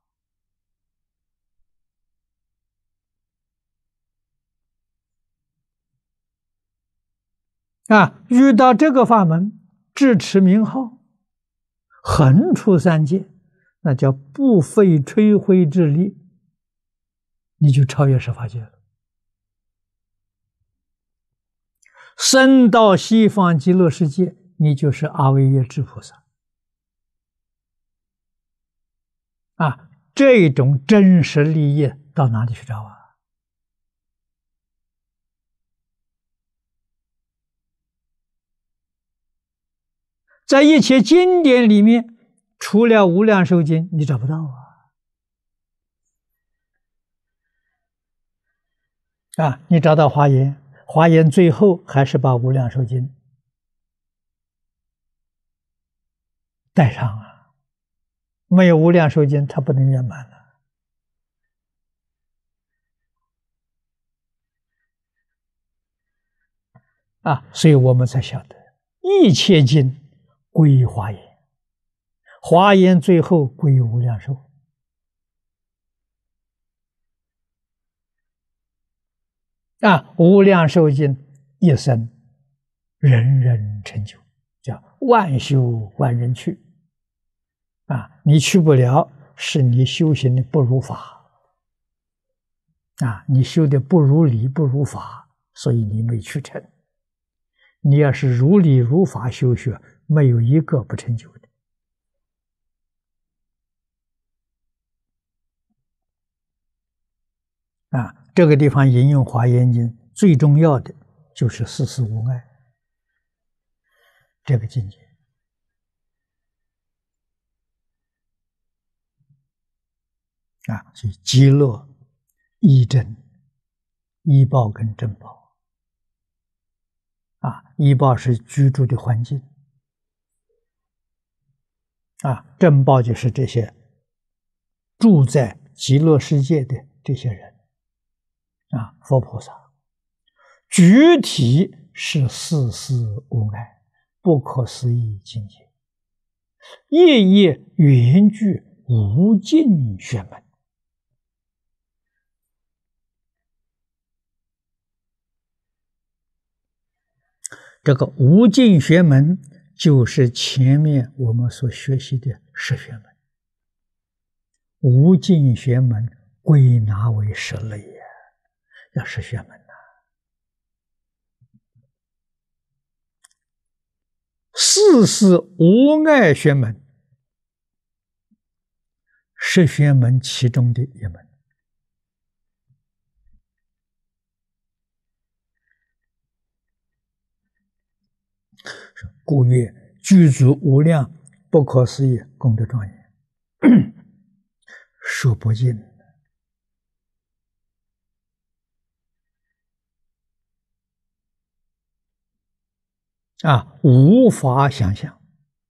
啊！遇到这个法门，智持名号，横出三界，那叫不费吹灰之力，你就超越十法界了。升到西方极乐世界，你就是阿惟越致菩萨。啊，这种真实利益到哪里去找啊？在一切经典里面，除了《无量寿经》，你找不到啊！啊，你找到《华严》，《华严》最后还是把《无量寿经》带上啊！没有《无量寿经》，它不能圆满了。啊，所以我们才晓得，一切经归华严，华严最后归无量寿。啊，无量寿经一生人人成就，叫万修万人去。啊，你去不了，是你修行的不如法。啊，你修的不如理不如法，所以你没去成。你要是如理如法修学，没有一个不成就的。啊，这个地方引用《华严经》最重要的就是四事无碍。 这个境界啊，所以极乐、依真、依报跟正报啊，依报是居住的环境啊，正报就是这些住在极乐世界的这些人啊，佛菩萨具体是事事无碍，不可思议境界，夜夜圆具无尽学门。这个无尽学门就是前面我们所学习的十学门，无尽学门归纳为十类呀，要十学门呐、啊。事事无碍学门，十学门其中的一门。故曰具足无量不可思议功德庄严，说不尽啊，无法想象。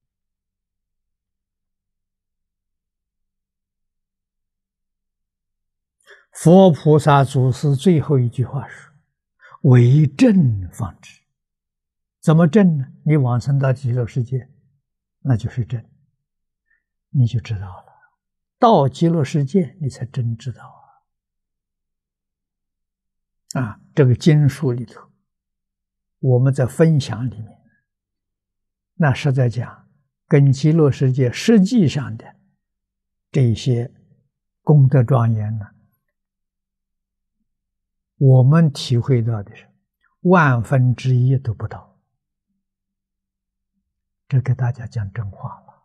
佛菩萨祖师最后一句话说：“为正方知。”怎么正呢？你往生到极乐世界，那就是正，你就知道了。到极乐世界，你才真知道啊！啊，这个经书里头，我们在分享里面，那是在讲跟极乐世界实际上的这些功德庄严呢，我们体会到的是万分之一都不到。这给大家讲真话了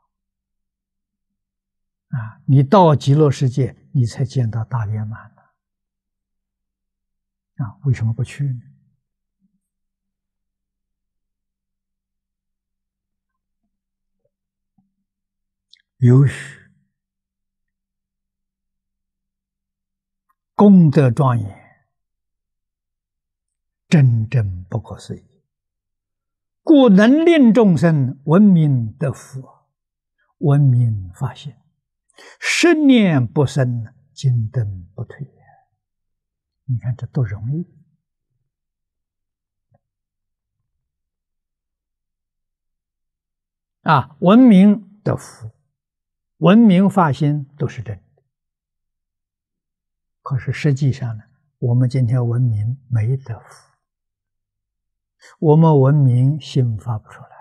啊！你到极乐世界，你才见到大圆满了啊！为什么不去呢？有许功德庄严，真正不可思议，故能令众生闻名得福，闻名发现，十念不生，金灯不退。你看这多容易啊！闻名得福，闻名发心都是真的。可是实际上呢，我们今天闻名没得福，我们闻名心发不出来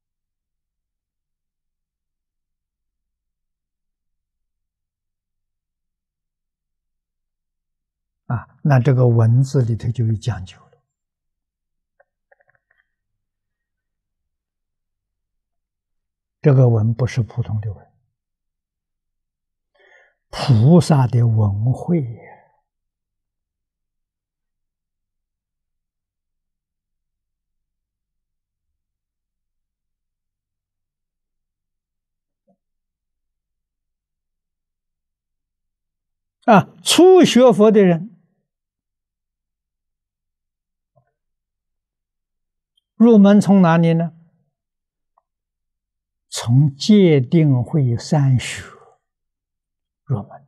啊，那这个文字里头就有讲究了。这个文不是普通的文，菩萨的文慧呀。啊，初学佛的人入门从哪里呢？从戒定慧三学入门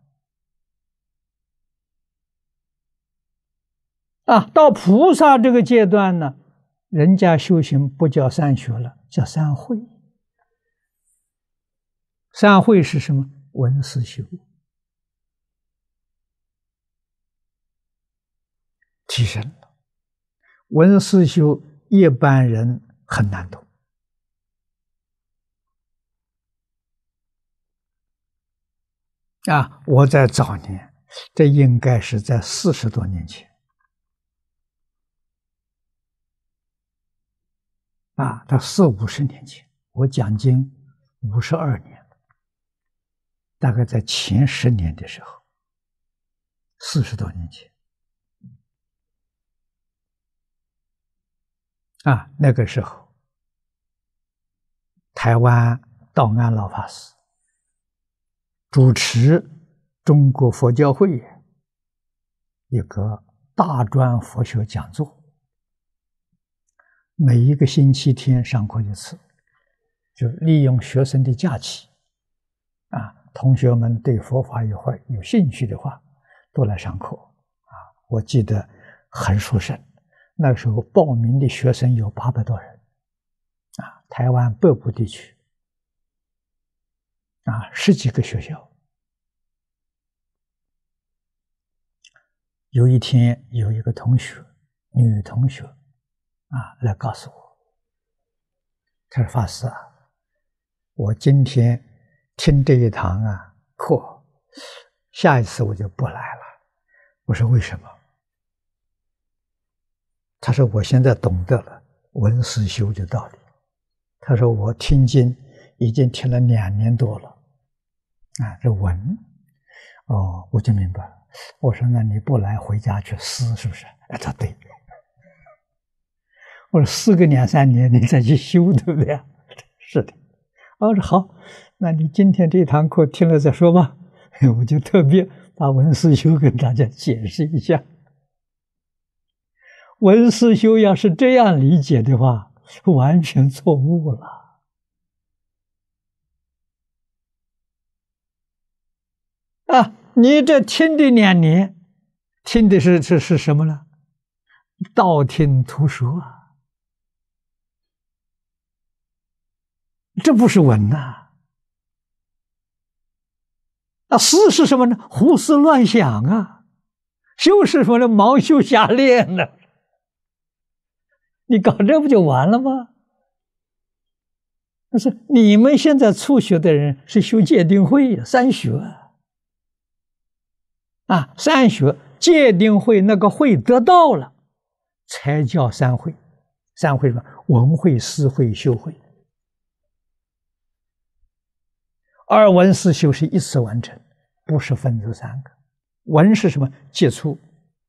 啊。到菩萨这个阶段呢，人家修行不叫三学了，叫三慧。三慧是什么？闻思修，提升了。闻思修一般人很难懂啊！我在早年，这应该是在四十多年前啊，到四五十年前，我讲经五十二年了，大概在前十年的时候，四十多年前啊，那个时候台湾道安老法师主持中国佛教会一个大专佛学讲座，每一个星期天上课一次，就利用学生的假期，啊，同学们对佛法有会有兴趣的话，都来上课啊。我记得很殊胜，那时候报名的学生有八百多人，啊，台湾北部地区，啊，十几个学校。有一天，有一个同学，女同学，啊，来告诉我，他说：“法师啊，我今天听这一堂啊课，下一次我就不来了。”我说：“为什么？”他说：“我现在懂得了闻思修的道理。”他说：“我听经已经听了两年多了，啊，这闻，哦，我就明白了。”我说：“那你不来，回家去思，是不是？”哎，他对。我说：“思个两三年，你再去修，对不对？”是的。我说：“好，那你今天这堂课听了再说吧。”我就特别把闻思修跟大家解释一下。闻思修要是这样理解的话，完全错误了。啊，你这听的两年，听的是是是什么呢？道听途说啊，这不是闻呐。啊，思是什么呢？胡思乱想啊。修是什么呢？盲修瞎练呢。你搞这不就完了吗？但是你们现在初学的人是修戒定慧三学啊，三学戒定慧那个慧得到了，才叫三慧。三慧什么？闻慧、思慧、修慧。而闻思修是一次完成，不是分这三个。闻是什么？接触，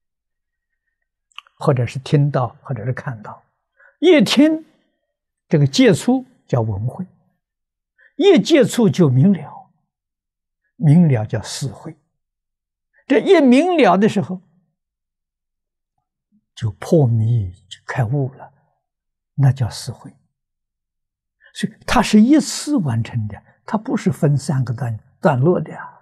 或者是听到，或者是看到。一听，这个接触叫闻慧；一接触就明了，明了叫思慧。这一明了的时候，就破迷，就开悟了，那叫思慧。所以它是一次完成的，它不是分三个段段落的啊。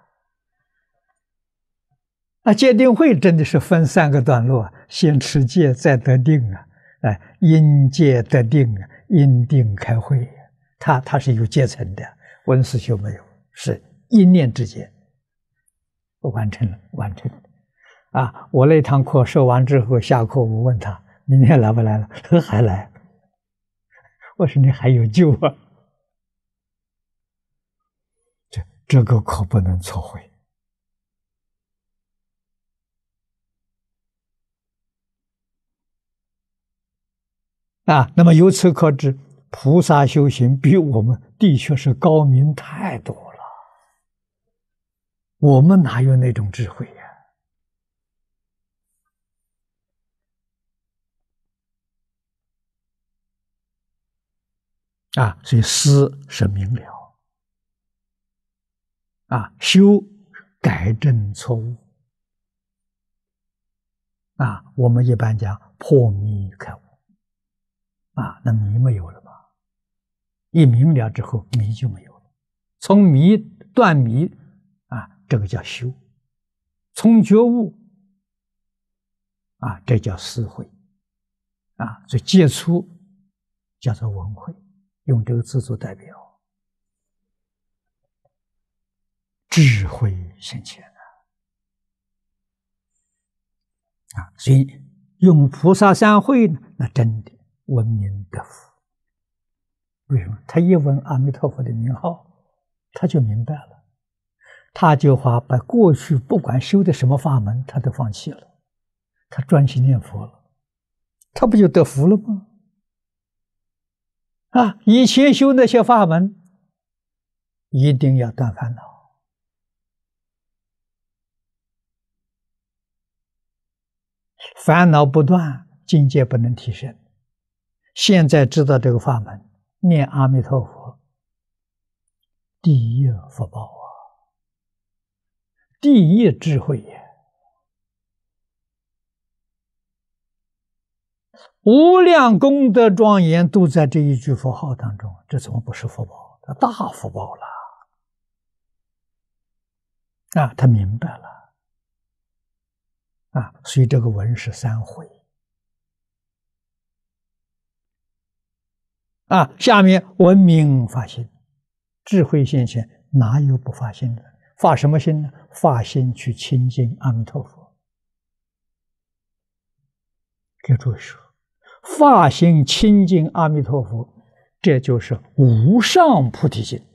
那戒定慧真的是分三个段落，先持戒，再得定啊，哎，因戒得定啊，因定开慧，它它是有阶层的。闻思修没有，是一念之间完成了，完成了。啊，我那堂课授完之后，下课我问他明天来不来了，他说还来。我说你还有救啊！这这个可不能错会。啊，那么由此可知，菩萨修行比我们的确是高明太多了。我们哪有那种智慧呀？啊，所以思是明了，啊，修改正错误，啊，我们一般讲破迷开悟。啊，那迷没有了吗？一明了之后，迷就没有了。从迷断迷，啊，这个叫修；从觉悟，啊，这叫思慧。啊，所以戒除叫做闻慧，用这个字做代表。智慧现前啊！啊，所以用菩萨三慧呢，那真的闻名得福。为什么？他一闻阿弥陀佛的名号，他就明白了，他就把把过去不管修的什么法门，他都放弃了，他专心念佛了，他不就得福了吗？啊，以前修那些法门，一定要断烦恼，烦恼不断，境界不能提升。现在知道这个法门，念阿弥陀佛， 第一福报啊，第一智慧也。无量功德庄严都在这一句佛号当中，这怎么不是福报？这大福报了啊！他明白了啊，所以这个文是三回啊。下面文明发心，智慧现前，哪有不发心的？发什么心呢？发心去亲近阿弥陀佛。给诸位说，发心亲近阿弥陀佛，这就是无上菩提心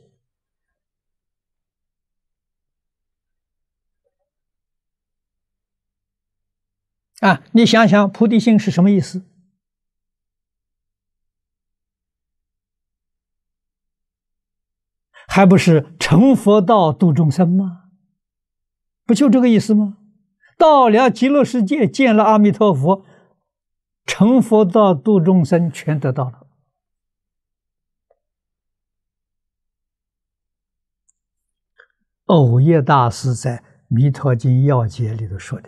啊！你想想，菩提心是什么意思？还不是成佛道度众生吗？不就这个意思吗？到了极乐世界，见了阿弥陀佛，成佛道度众生，全得到了。藕叶大师在《弥陀经要解》里头说的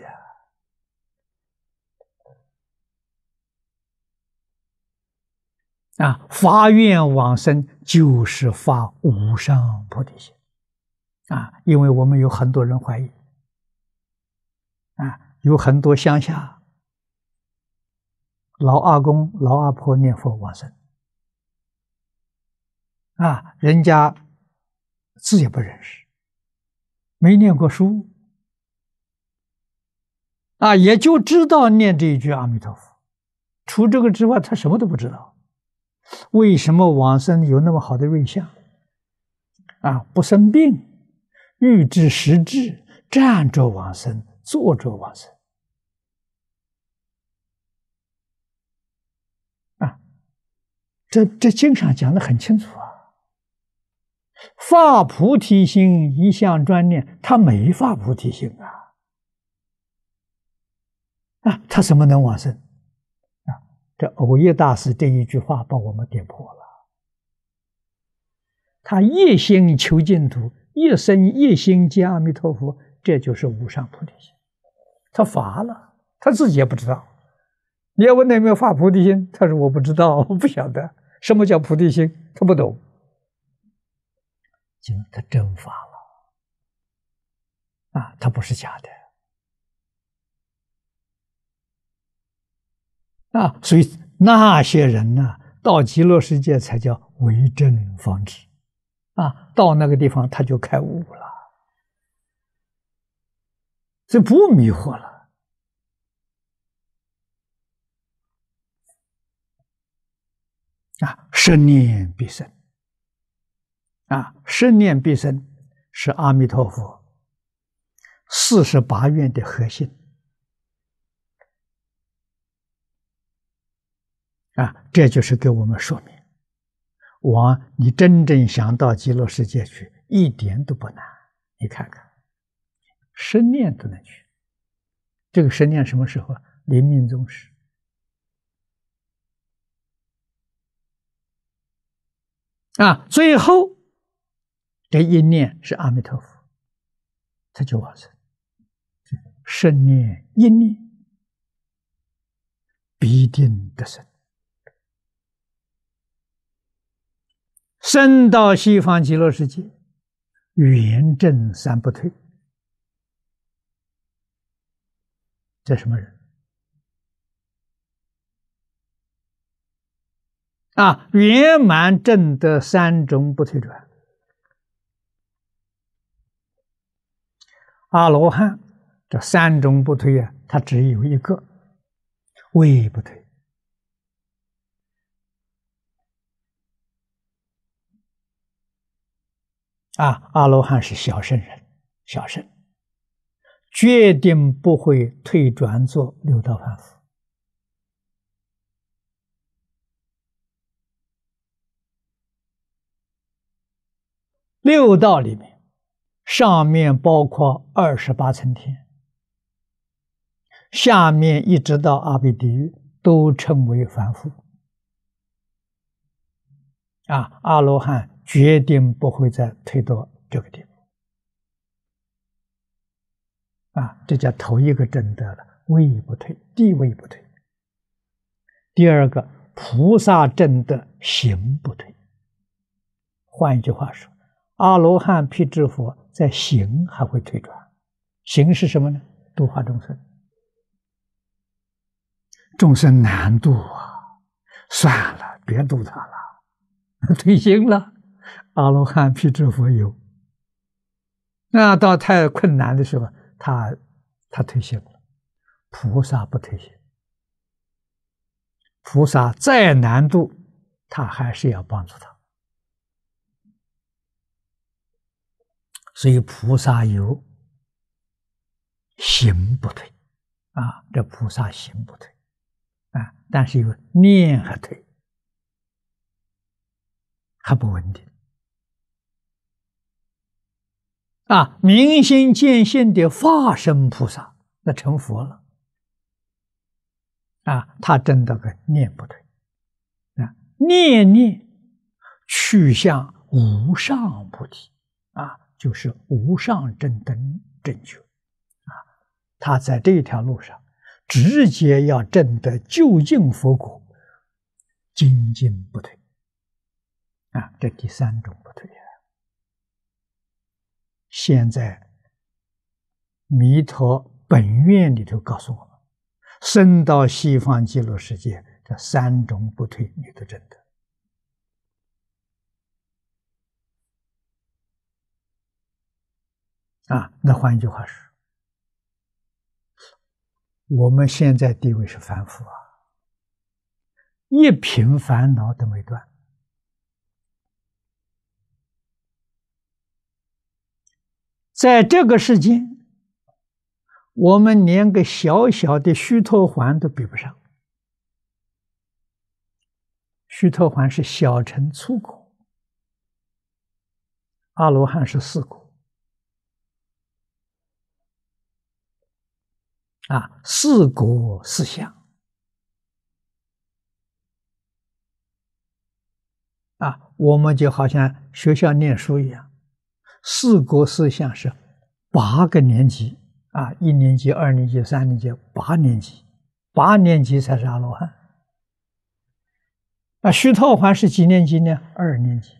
啊，发愿往生就是发无上菩提心啊！因为我们有很多人怀疑啊，有很多乡下老阿公、老阿婆念佛往生啊，人家字也不认识，没念过书啊，也就知道念这一句阿弥陀佛，除这个之外，他什么都不知道。为什么往生有那么好的瑞相啊？不生病，欲知时至，站着往生，坐着往生啊！这这经上讲得很清楚啊。发菩提心，一向专念，他没发菩提心啊，啊，他怎么能往生？这藕叶大师这一句话把我们点破了。他一心求净土，一生一心见阿弥陀佛，这就是无上菩提心。他发了，他自己也不知道。你要问他有没有发菩提心，他说我不知道，我不晓得什么叫菩提心，他不懂。就他真发了啊，他不是假的。啊，所以那些人呢，到极乐世界才叫为正方知，啊，到那个地方他就开悟了，这不迷惑了。啊，生念必生，啊，生念必生是阿弥陀佛四十八愿的核心。啊，这就是给我们说明，往你真正想到极乐世界去，一点都不难。你看看，生念都能去。这个生念什么时候？临命终时。啊，最后这一念是阿弥陀佛，他就往生。生念一念，必定得生。生到西方极乐世界，圆正三不退。这什么人啊？圆满正得三种不退转。阿罗汉这三种不退啊，他只有一个，位不退。啊，阿罗汉是小圣人，小圣，决定不会退转做六道凡夫。六道里面，上面包括二十八层天，下面一直到阿鼻地狱，都称为凡夫。啊，阿罗汉决定不会再退到这个地步。啊，这叫头一个证得了，位不退，地位不退。第二个，菩萨证得行不退。换一句话说，阿罗汉、辟支佛在行还会退转。行是什么呢？度化众生。众生难度啊，算了，别度他了，退行了。阿罗汉、辟支佛有。那到太困难的时候，他他退行了。菩萨不退行。菩萨再难度，他还是要帮助他。所以菩萨有行不退啊，这菩萨行不退啊，但是有念和退，还不稳定啊。明心见性的化身菩萨，那成佛了啊，他真的个念不退啊，念念去向无上菩提啊。就是无上正等正觉啊，他在这条路上直接要证得究竟佛果，精进不退啊，这第三种不退啊。现在弥陀本愿里头告诉我们，生到西方极乐世界，这三种不退你都证得。啊，那换一句话说，我们现在地位是凡夫啊，一品烦恼都没断，在这个世间，我们连个小小的须陀洹都比不上。须陀洹是小乘粗果，阿罗汉是四果。啊，四果四相啊，我们就好像学校念书一样，四果四相是八个年级啊，一年级、二年级、三年级、八年级，八年级才是阿罗汉。啊，须陀洹是几年级呢？二年级。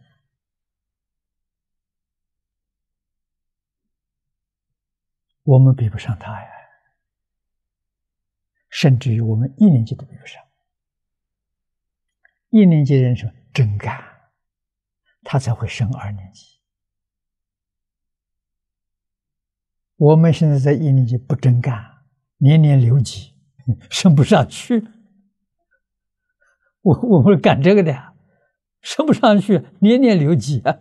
我们比不上他呀。甚至于我们一年级都比不上。一年级人说真干，他才会升二年级。我们现在在一年级不真干，年年留级，升不上去。我我们干这个的呀，升不上去，年年留级啊。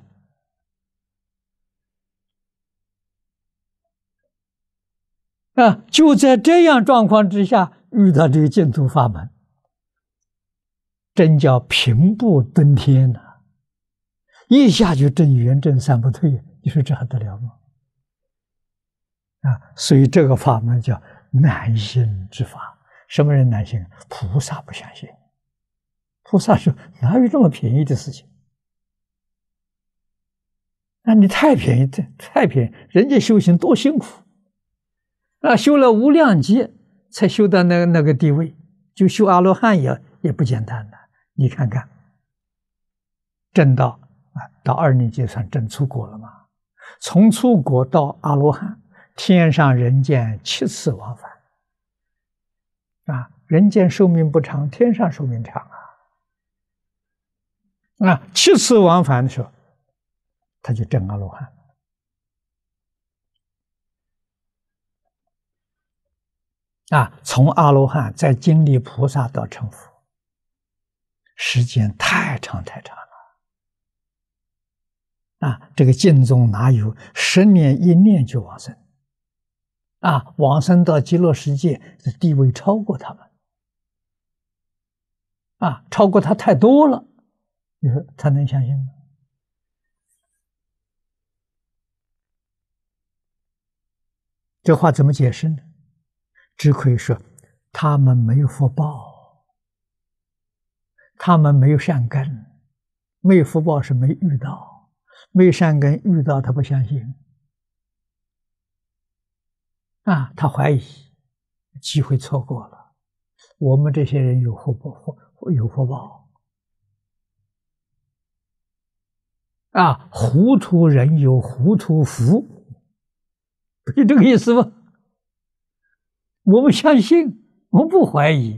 啊，就在这样状况之下，遇到这个净土法门，真叫平步登天呐、啊！一下就证圆证三不退，你说这还得了吗？啊，所以这个法门叫难信之法。什么人难信？菩萨不相信。菩萨说哪有这么便宜的事情？那你太便宜，太便宜，人家修行多辛苦啊！修了无量劫才修到那个那个地位，就修阿罗汉也也不简单的。你看看，证到啊，到二年级算证出果了吗？从出果到阿罗汉，天上人间七次往返啊！人间寿命不长，天上寿命长啊！啊，七次往返的时候，他就证阿罗汉。啊，从阿罗汉再经历菩萨到成佛，时间太长太长了。啊，这个净宗哪有十年一念就往生？啊，往生到极乐世界的地位超过他们。啊，超过他太多了，你说他能相信吗？这话怎么解释呢？只可以说他们没有福报，他们没有善根，没有福报是没遇到。 没善根遇到他不相信，啊，他怀疑，机会错过了。我们这些人有福报，有福报，啊，糊涂人有糊涂福，是这个意思吗？我们相信，我们不怀疑，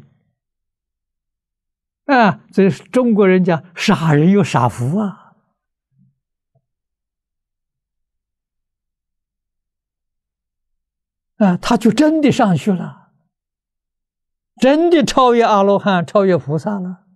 啊，这是中国人讲傻人有傻福啊，啊，他就真的上去了，真的超越阿罗汉，超越菩萨了。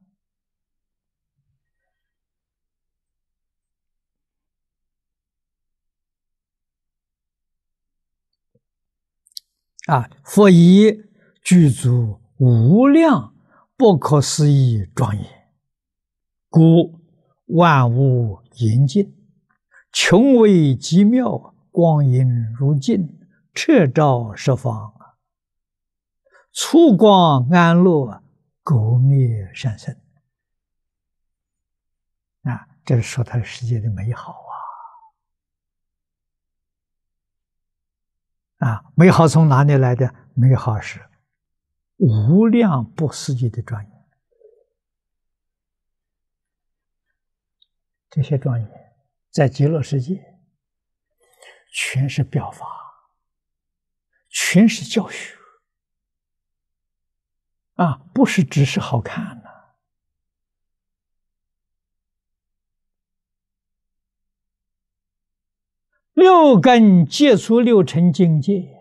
啊！佛以具足无量不可思议庄严，故万物严净，穷微极妙，光阴如镜，彻照十方，粗光安乐，垢灭善生。啊，这是说他的世界的美好啊！啊，美好从哪里来的？美好是无量不思议的庄严。这些庄严在极乐世界全是表法，全是教学啊，不是只是好看的。六根接触六尘境界，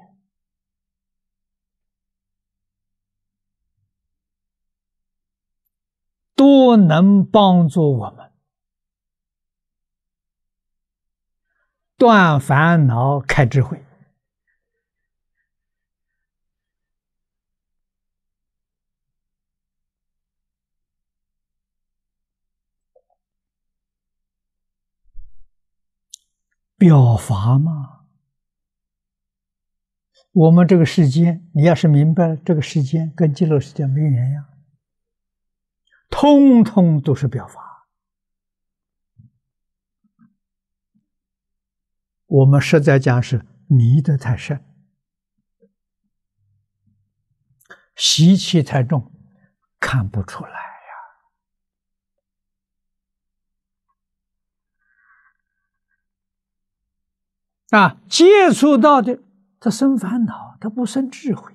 都能帮助我们断烦恼、开智慧。表法嘛，我们这个世间，你要是明白这个世间跟极乐世界没两样，通通都是表法。我们实在讲是迷得太深，习气太重，看不出来呀。啊，接触到的，他生烦恼，他不生智慧。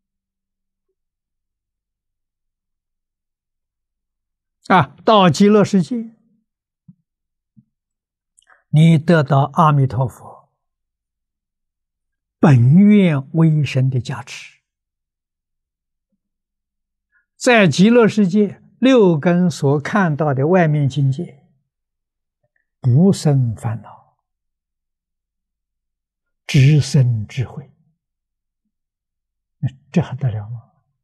啊，到极乐世界，你得到阿弥陀佛本愿威神的加持，在极乐世界六根所看到的外面境界不生烦恼，只生智慧，这还得了吗？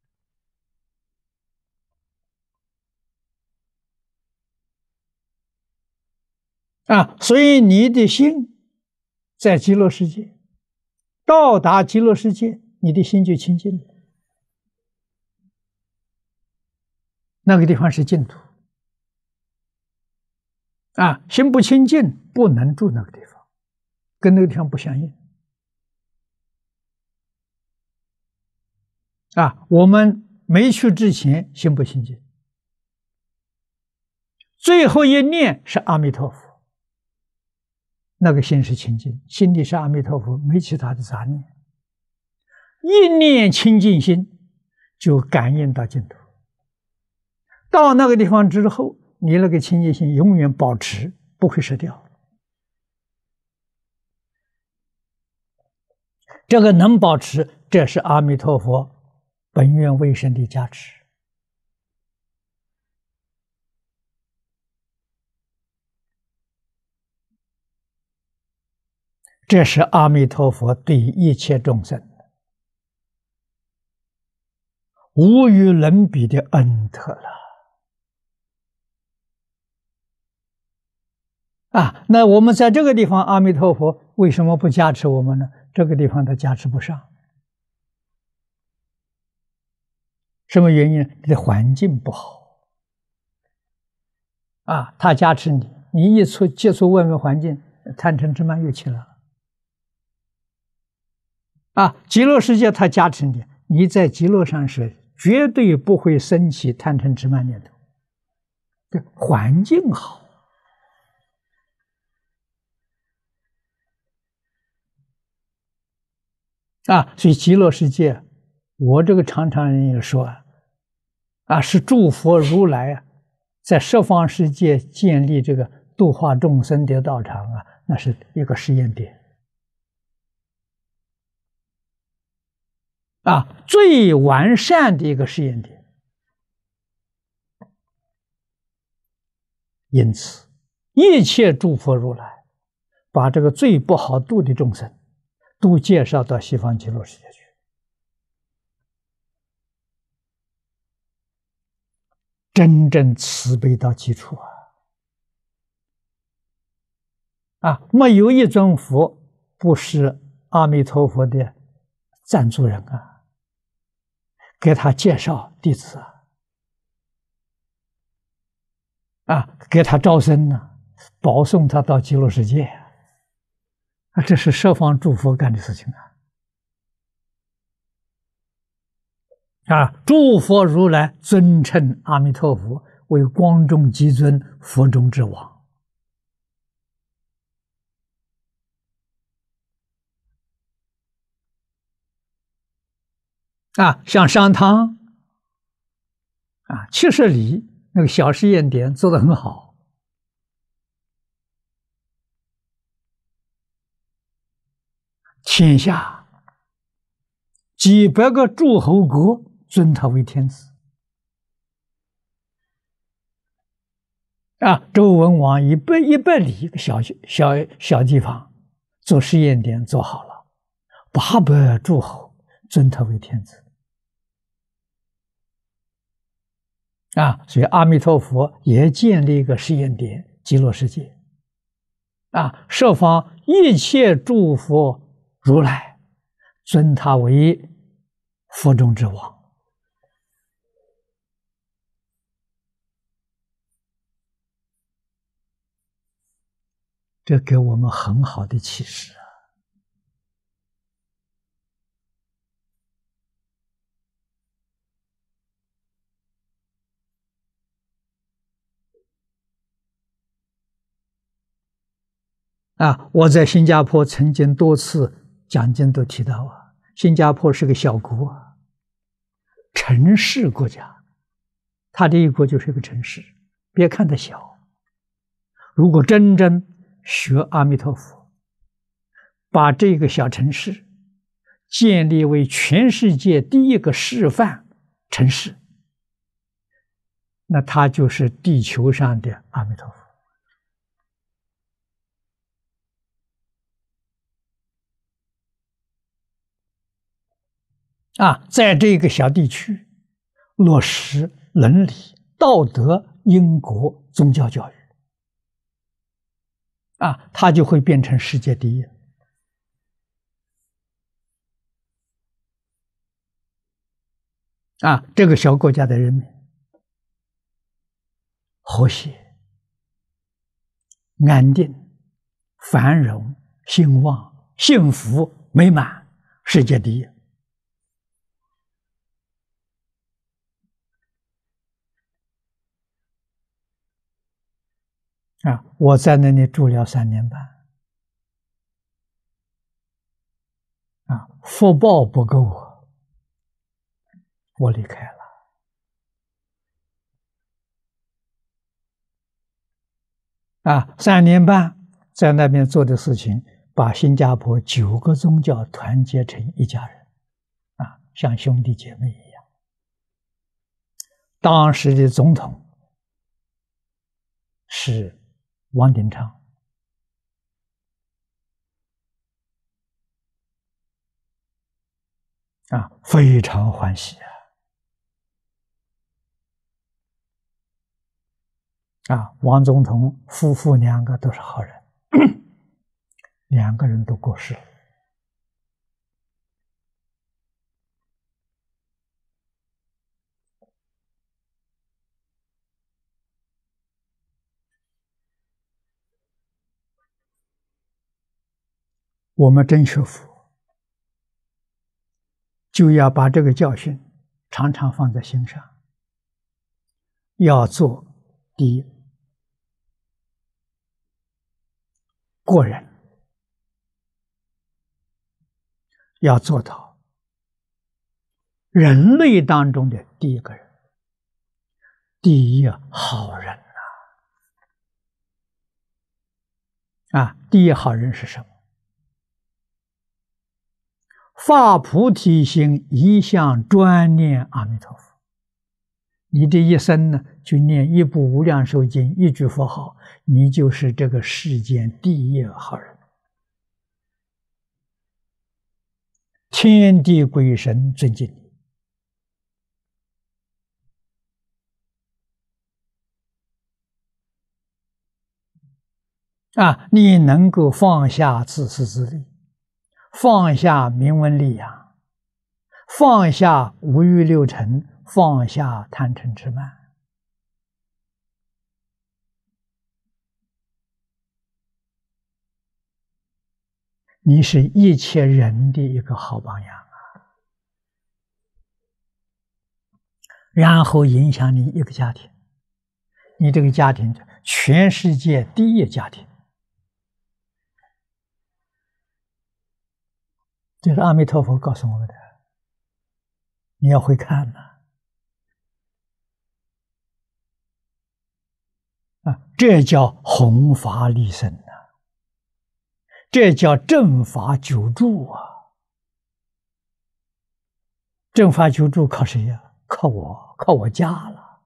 啊，所以你的心在极乐世界，到达极乐世界，你的心就清净了。那个地方是净土啊，心不清净，不能住那个地方，跟那个地方不相应啊。我们没去之前，心不清净，最后一念是阿弥陀佛。那个心是清净，心里是阿弥陀佛，没其他的杂念。一念清净心，就感应到净土。到那个地方之后，你那个清净心永远保持，不会失掉。这个能保持，这是阿弥陀佛本愿威神的加持。这是阿弥陀佛对一切众生无与伦比的恩德了啊！那我们在这个地方，阿弥陀佛为什么不加持我们呢？这个地方他加持不上，什么原因呢？你的环境不好啊，他加持你， 你一出接触外面环境，贪嗔痴慢又起来了。啊，极乐世界它加持你，你在极乐上是绝对不会升起贪嗔痴慢念头。这环境好。啊，所以极乐世界，我这个常常人也说啊，啊是诸佛如来啊，在十方世界建立这个度化众生的道场啊，那是一个实验点。啊，最完善的一个实验点。因此，一切诸佛如来把这个最不好度的众生，都介绍到西方极乐世界去。真正慈悲到基础啊！啊，没有一尊佛不是阿弥陀佛的赞助人啊，给他介绍弟子啊，啊，给他招生呢、啊，保送他到极乐世界啊，啊，这是十方诸佛干的事情啊！啊，诸佛如来尊称阿弥陀佛为光中极尊，佛中之王。啊，像商汤啊，七十里那个小实验点做得很好，天下几百个诸侯国尊他为天子。啊，周文王一百一百里一个小小小地方做实验点做好了，八百诸侯尊他为天子。啊，所以阿弥陀佛也建立一个实验点，极乐世界。啊，十方一切诸佛如来尊他为佛中之王。这给我们很好的启示啊！啊，我在新加坡曾经多次讲经都提到啊，新加坡是个小国啊，城市国家，它的一国就是一个城市。别看它小，如果真正学阿弥陀佛，把这个小城市建立为全世界第一个示范城市，那它就是地球上的阿弥陀佛。啊，在这个小地区落实伦理、道德、因果、宗教教育，啊，它就会变成世界第一。啊，这个小国家的人民和谐、安定、繁荣、兴旺、幸福、美满，世界第一。啊，我在那里住了三年半，啊，福报不够我，我离开了。啊，三年半在那边做的事情，把新加坡九个宗教团结成一家人，啊，像兄弟姐妹一样。当时的总统是王鼎昌。啊，非常欢喜啊！啊，王总统夫妇两个都是好人，两个人都过世了。 我们真学佛，就要把这个教训常常放在心上，要做第一过人，要做到人类当中的第一个人，第一好人啊！啊，第一好人是什么？发菩提心，一向专念阿弥陀佛。你这一生呢，就念一部无量寿经，一句佛号，你就是这个世间第一好人。天地鬼神尊敬你啊！你能够放下自私自利，放下名闻利养，放下五欲六尘，放下贪嗔痴慢，你是一切人的一个好榜样啊！然后影响你一个家庭，你这个家庭全世界第一家庭。这是阿弥陀佛告诉我们的，你要会看呐！啊，这叫弘法利生呐，这叫正法久住啊！正法久住靠谁呀？靠我，靠我家了。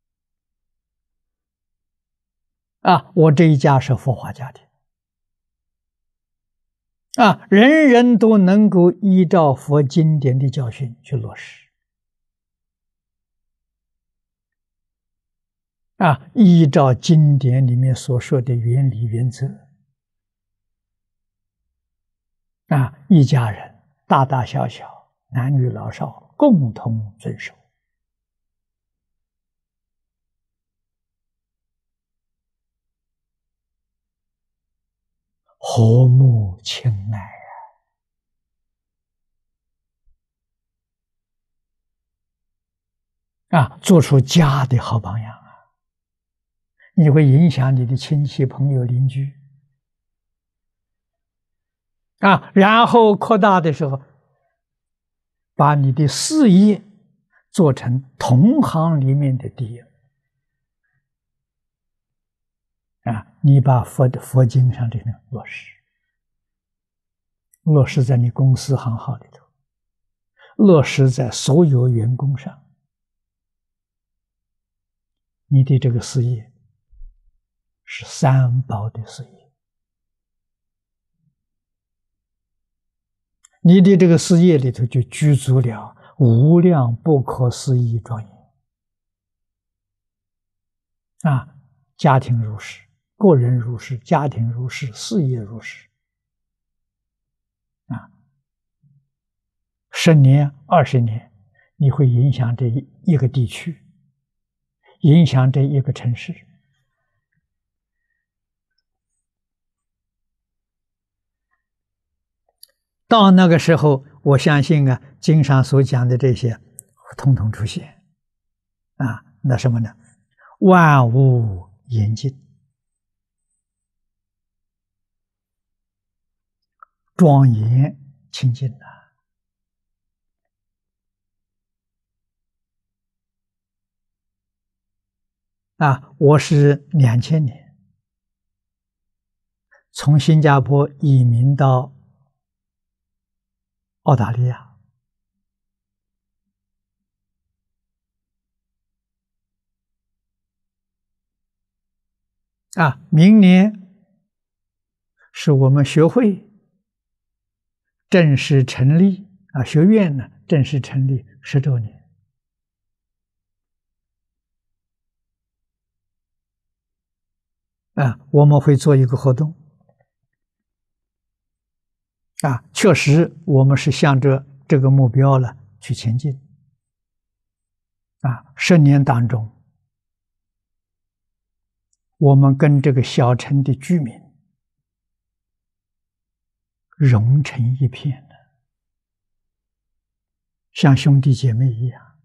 啊，我这一家是佛法家庭。啊，人人都能够依照佛经典的教训去落实。啊，依照经典里面所说的原理原则。啊，一家人大大小小、男女老少共同遵守，和睦亲爱。啊，做出家的好榜样啊！你会影响你的亲戚、朋友、邻居啊，然后扩大的时候，把你的事业做成同行里面的第一啊！你把佛的佛经上这个落实，落实在你公司行号里头，落实在所有员工上。你的这个事业是三宝的事业，你的这个事业里头就具足了无量不可思议庄严啊！家庭如是，个人如是，家庭如是，事业如是啊！十年、二十年，你会影响这一个地区，影响这一个城市。到那个时候，我相信啊，经上所讲的这些，统统出现啊！那什么呢？万物严净，庄严清净啊！啊，我是两千年从新加坡移民到澳大利亚，啊，明年是我们学会正式成立啊，学院呢正式成立十周年。啊，我们会做一个活动，啊，确实我们是向着这个目标了去前进。啊，十年当中，我们跟这个小城的居民融成一片了，像兄弟姐妹一样。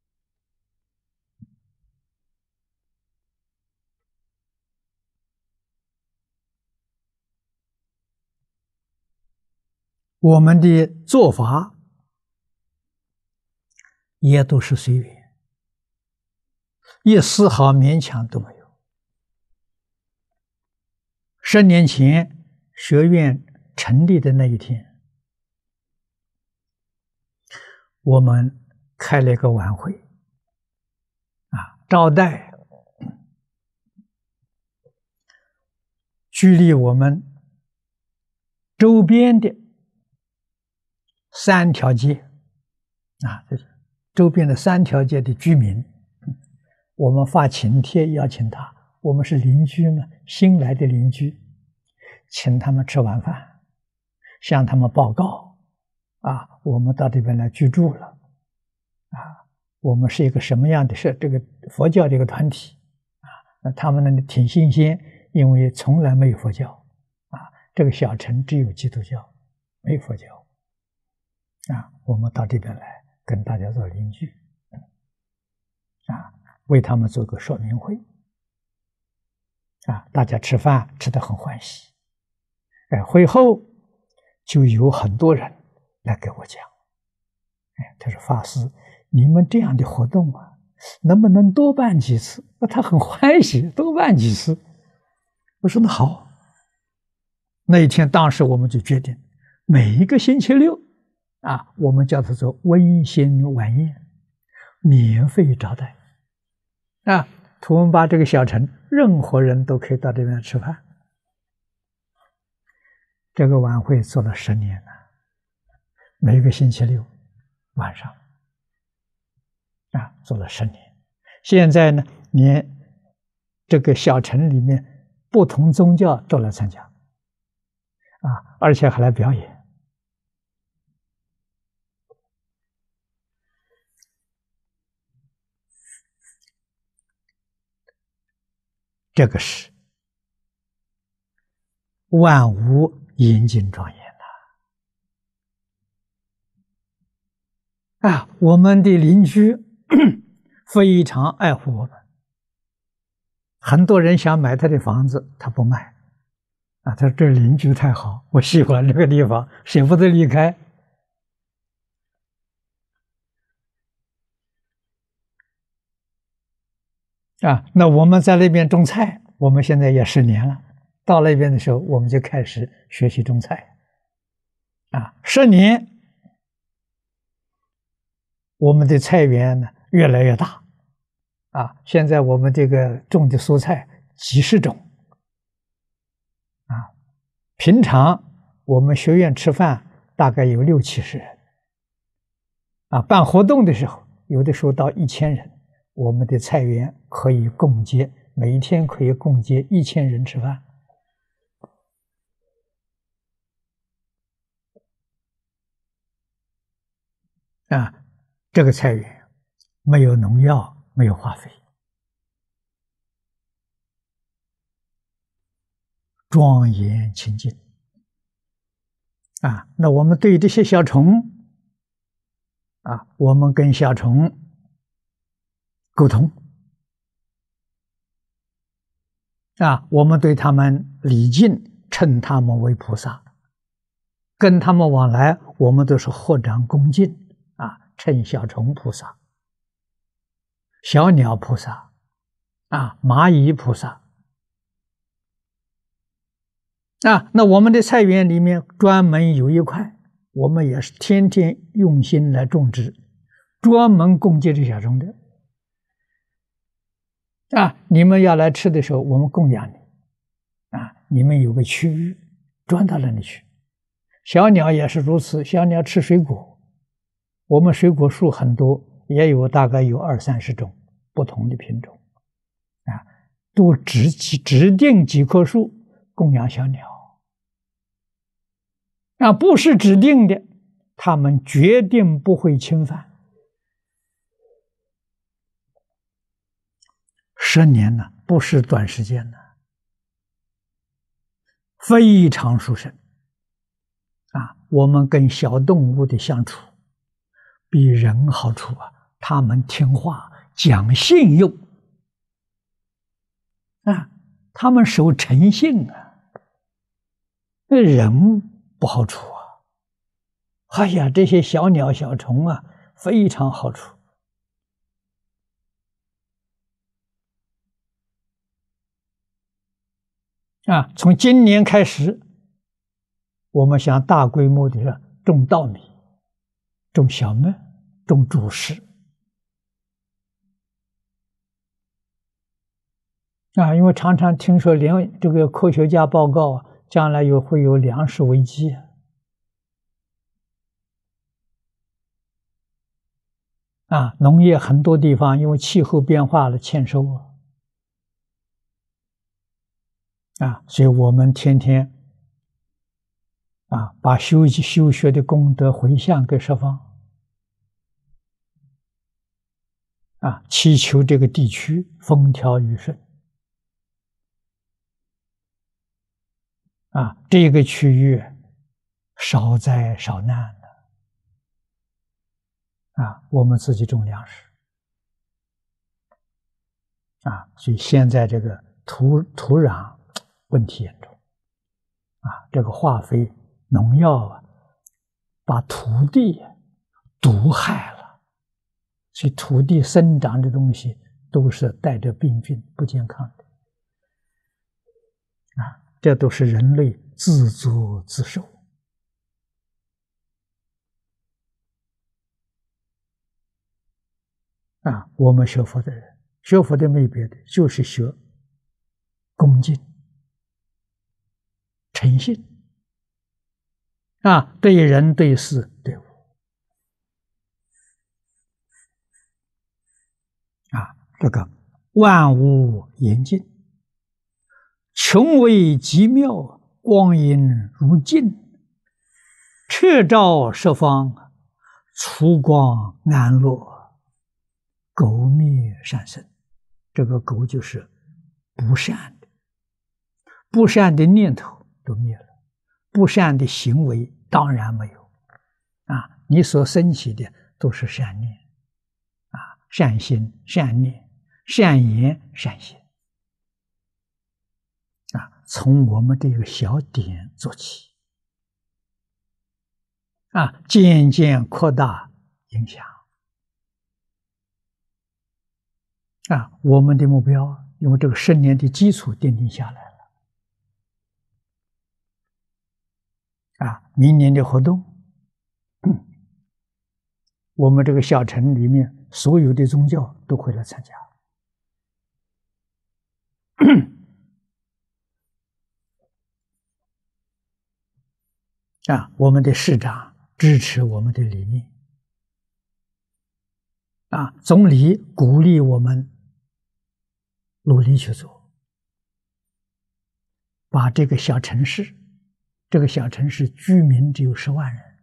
我们的做法也都是随缘，一丝毫勉强都没有。十年前学院成立的那一天，我们开了一个晚会，啊，招待距离我们周边的三条街，啊，这是周边的三条街的居民，我们发请帖邀请他，我们是邻居嘛，新来的邻居，请他们吃晚饭，向他们报告，啊，我们到这边来居住了，啊，我们是一个什么样的社，这个佛教的一个团体，啊，那他们呢挺新鲜，因为从来没有佛教，啊，这个小城只有基督教，没有佛教。啊，我们到这边来跟大家做邻居，啊，为他们做个说明会，啊，大家吃饭吃得很欢喜，哎，会后就有很多人来给我讲，哎，他说法师，你们这样的活动啊，能不能多办几次？他很欢喜，多办几次。我说那好，那一天当时我们就决定，每一个星期六。啊，我们叫它做温馨晚宴，免费招待。啊，图文巴这个小城，任何人都可以到这边吃饭。这个晚会做了十年了，每个星期六晚上，啊，做了十年。现在呢，连这个小城里面不同宗教都来参加，啊，而且还来表演。这个是万物严谨庄严的啊！我们的邻居非常爱护我们，很多人想买他的房子，他不卖啊！他说这邻居太好，我喜欢这个地方，舍不得离开。啊，那我们在那边种菜，我们现在也十年了。到那边的时候，我们就开始学习种菜。啊，十年，我们的菜园呢越来越大。啊，现在我们这个种的蔬菜几十种。啊，平常我们学院吃饭大概有六七十人。啊，办活动的时候，有的时候到一千人。我们的菜园可以供接，每一天可以供接一千人吃饭。啊，这个菜园没有农药，没有化肥，庄严清净。啊，那我们对这些小虫，啊，我们跟小虫沟通，啊，我们对他们礼敬，称他们为菩萨，跟他们往来，我们都是合掌恭敬，啊，称小虫菩萨、小鸟菩萨，啊，蚂蚁菩萨，啊，那我们的菜园里面专门有一块，我们也是天天用心来种植，专门供给这小虫的。啊，你们要来吃的时候，我们供养你，啊，你们有个区域，转到那里去。小鸟也是如此，小鸟吃水果，我们水果树很多，也有大概有二三十种不同的品种，啊，都指指定几棵树供养小鸟，啊，不是指定的，他们决定不会侵犯。十年呢，不是短时间呢，非常殊胜。 我们跟小动物的相处比人好处啊，他们听话，讲信用啊，他们守诚信啊，那人不好处啊。哎呀，这些小鸟小虫啊，非常好处啊。从今年开始，我们想大规模的种稻米、种小麦、种主食啊，因为常常听说连这个科学家报告啊，将来有会有粮食危机啊。啊，农业很多地方因为气候变化了欠收啊，啊，所以我们天天啊把修修学的功德回向给十方，啊，祈求这个地区风调雨顺，啊，这个区域少灾少难。啊，我们自己种粮食，啊，所以现在这个土土壤问题严重，啊，这个化肥、农药啊，把土地毒害了，所以土地生长的东西都是带着病菌、不健康的，啊，这都是人类自作自受。啊，我们学佛的人，学佛的没别的，就是学恭敬、诚信啊，对人、对事、对物啊，这个万物严净，穷微极妙，光阴如镜，彻照十方，除光安乐。垢灭善生，这个垢就是不善的，不善的念头都灭了，不善的行为当然没有啊！你所升起的都是善念啊，善心、善念、善言、善行啊，从我们这个小点做起啊，渐渐扩大影响。啊，我们的目标，因为这个十年的基础奠定下来了。啊，明年的活动，嗯、我们这个小城里面所有的宗教都会来参加。啊，我们的市长支持我们的理念。啊，总理鼓励我们努力去做，把这个小城市，这个小城市居民只有十万人，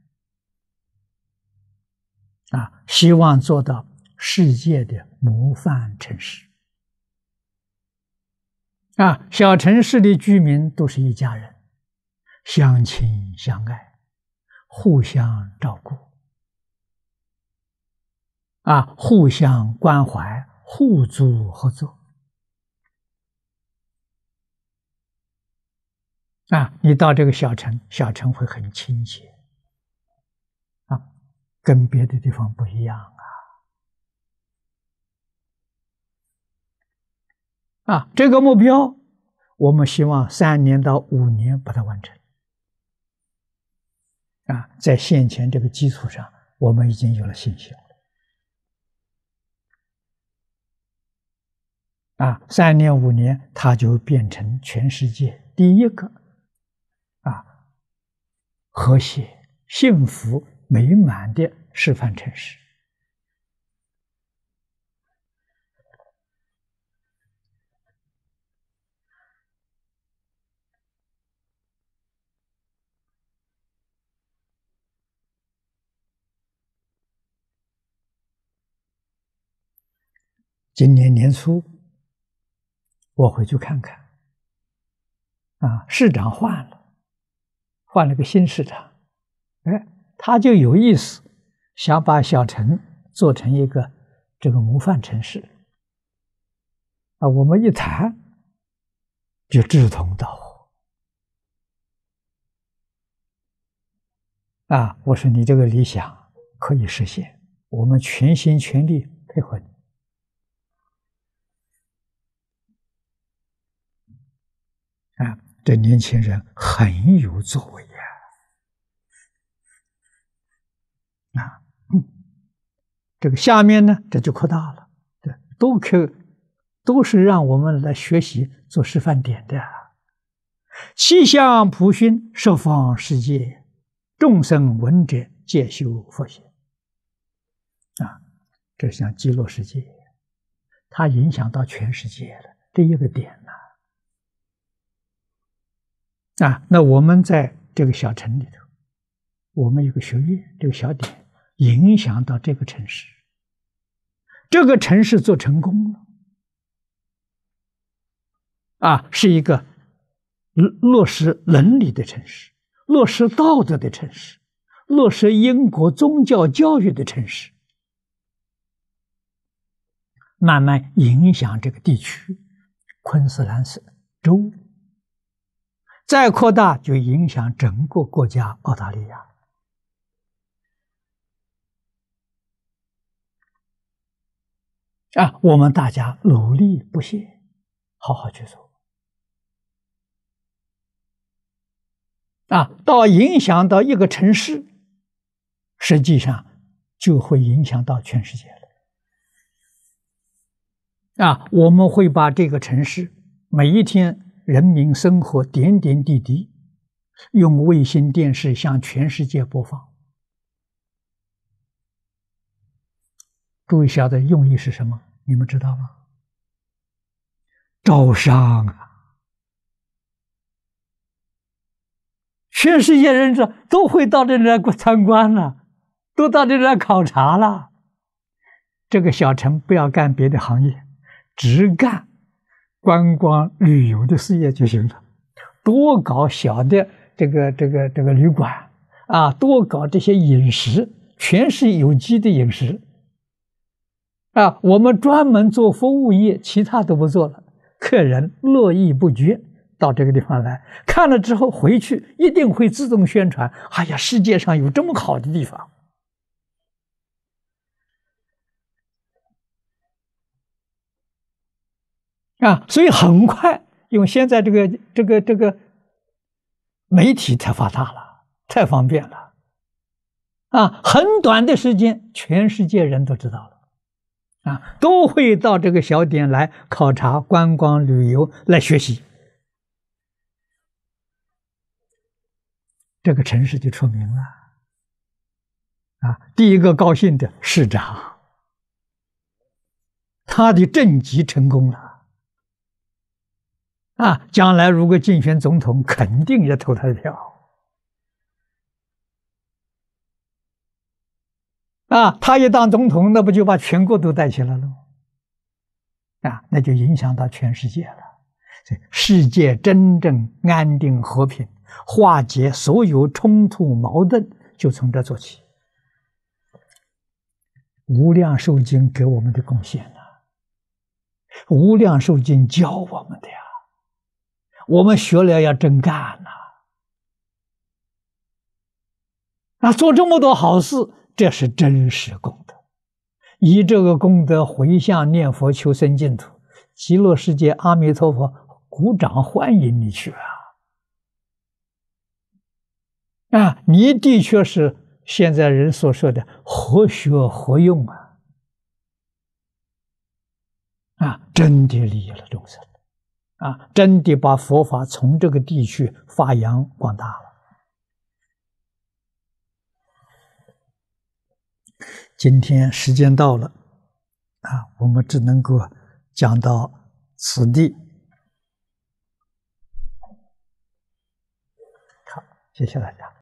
啊，希望做到世界的模范城市。啊，小城市的居民都是一家人，相亲相爱，互相照顾，啊，互相关怀，互助合作。啊，你到这个小城，小城会很亲切，啊，跟别的地方不一样啊。啊，这个目标，我们希望三年到五年把它完成。啊，在现前这个基础上，我们已经有了信心了。啊，三年五年，它就变成全世界第一个啊和谐、幸福、美满的示范城市。今年年初，我回去看看，啊，市长换了，换了个新市长， 哎，他就有意思，想把小城做成一个这个模范城市。啊，我们一谈就志同道合。啊，我说你这个理想可以实现，我们全心全力配合你。啊，这年轻人很有作为呀！啊，嗯，这个下面呢，这就扩大了，对，都可都是让我们来学习做示范点的。气象普熏，十方世界，众生闻者皆修佛行。啊，这像极乐世界，它影响到全世界了，这一个点呢。啊，那我们在这个小城里头，我们有个学院，这个小点影响到这个城市，这个城市做成功了，啊，是一个落实伦理的城市，落实道德的城市，落实因果宗教教育的城市，慢慢影响这个地区，昆士兰州。再扩大就影响整个国家澳大利亚。啊，我们大家努力不懈，好好去做。啊，到影响到一个城市，实际上就会影响到全世界了。啊，我们会把这个城市每一天人民生活点点滴滴，用卫星电视向全世界播放。诸位晓得用意是什么？你们知道吗？招商啊！全世界人说都会到这里来参观了，都到这里来考察了。这个小城不要干别的行业，只干观光旅游的事业就行了，多搞小的这个这个这个旅馆啊，多搞这些饮食，全是有机的饮食啊。我们专门做服务业，其他都不做了，客人络绎不绝到这个地方来，看了之后回去一定会自动宣传，哎呀，世界上有这么好的地方。啊，所以很快，因为现在这个这个这个媒体太发达了，太方便了，啊，很短的时间，全世界人都知道了，啊，都会到这个小点来考察、观光、旅游来学习，这个城市就出名了，啊，第一个高兴的市长，他的政绩成功了。啊，将来如果竞选总统，肯定要投他的票。啊，他一当总统，那不就把全国都带起来了吗？啊，那就影响到全世界了。世界真正安定和平，化解所有冲突矛盾，就从这做起。无量寿经给我们的贡献呢，无量寿经教我们的呀。我们学了要真干呐！啊，做这么多好事，这是真实功德。以这个功德回向念佛求生净土，极乐世界阿弥陀佛鼓掌欢迎你去啊！啊，你的确是现在人所说的活学活用啊！啊，真的利益了众生。啊，真的把佛法从这个地区发扬光大了。今天时间到了，啊，我们只能够讲到此地。好，谢谢大家。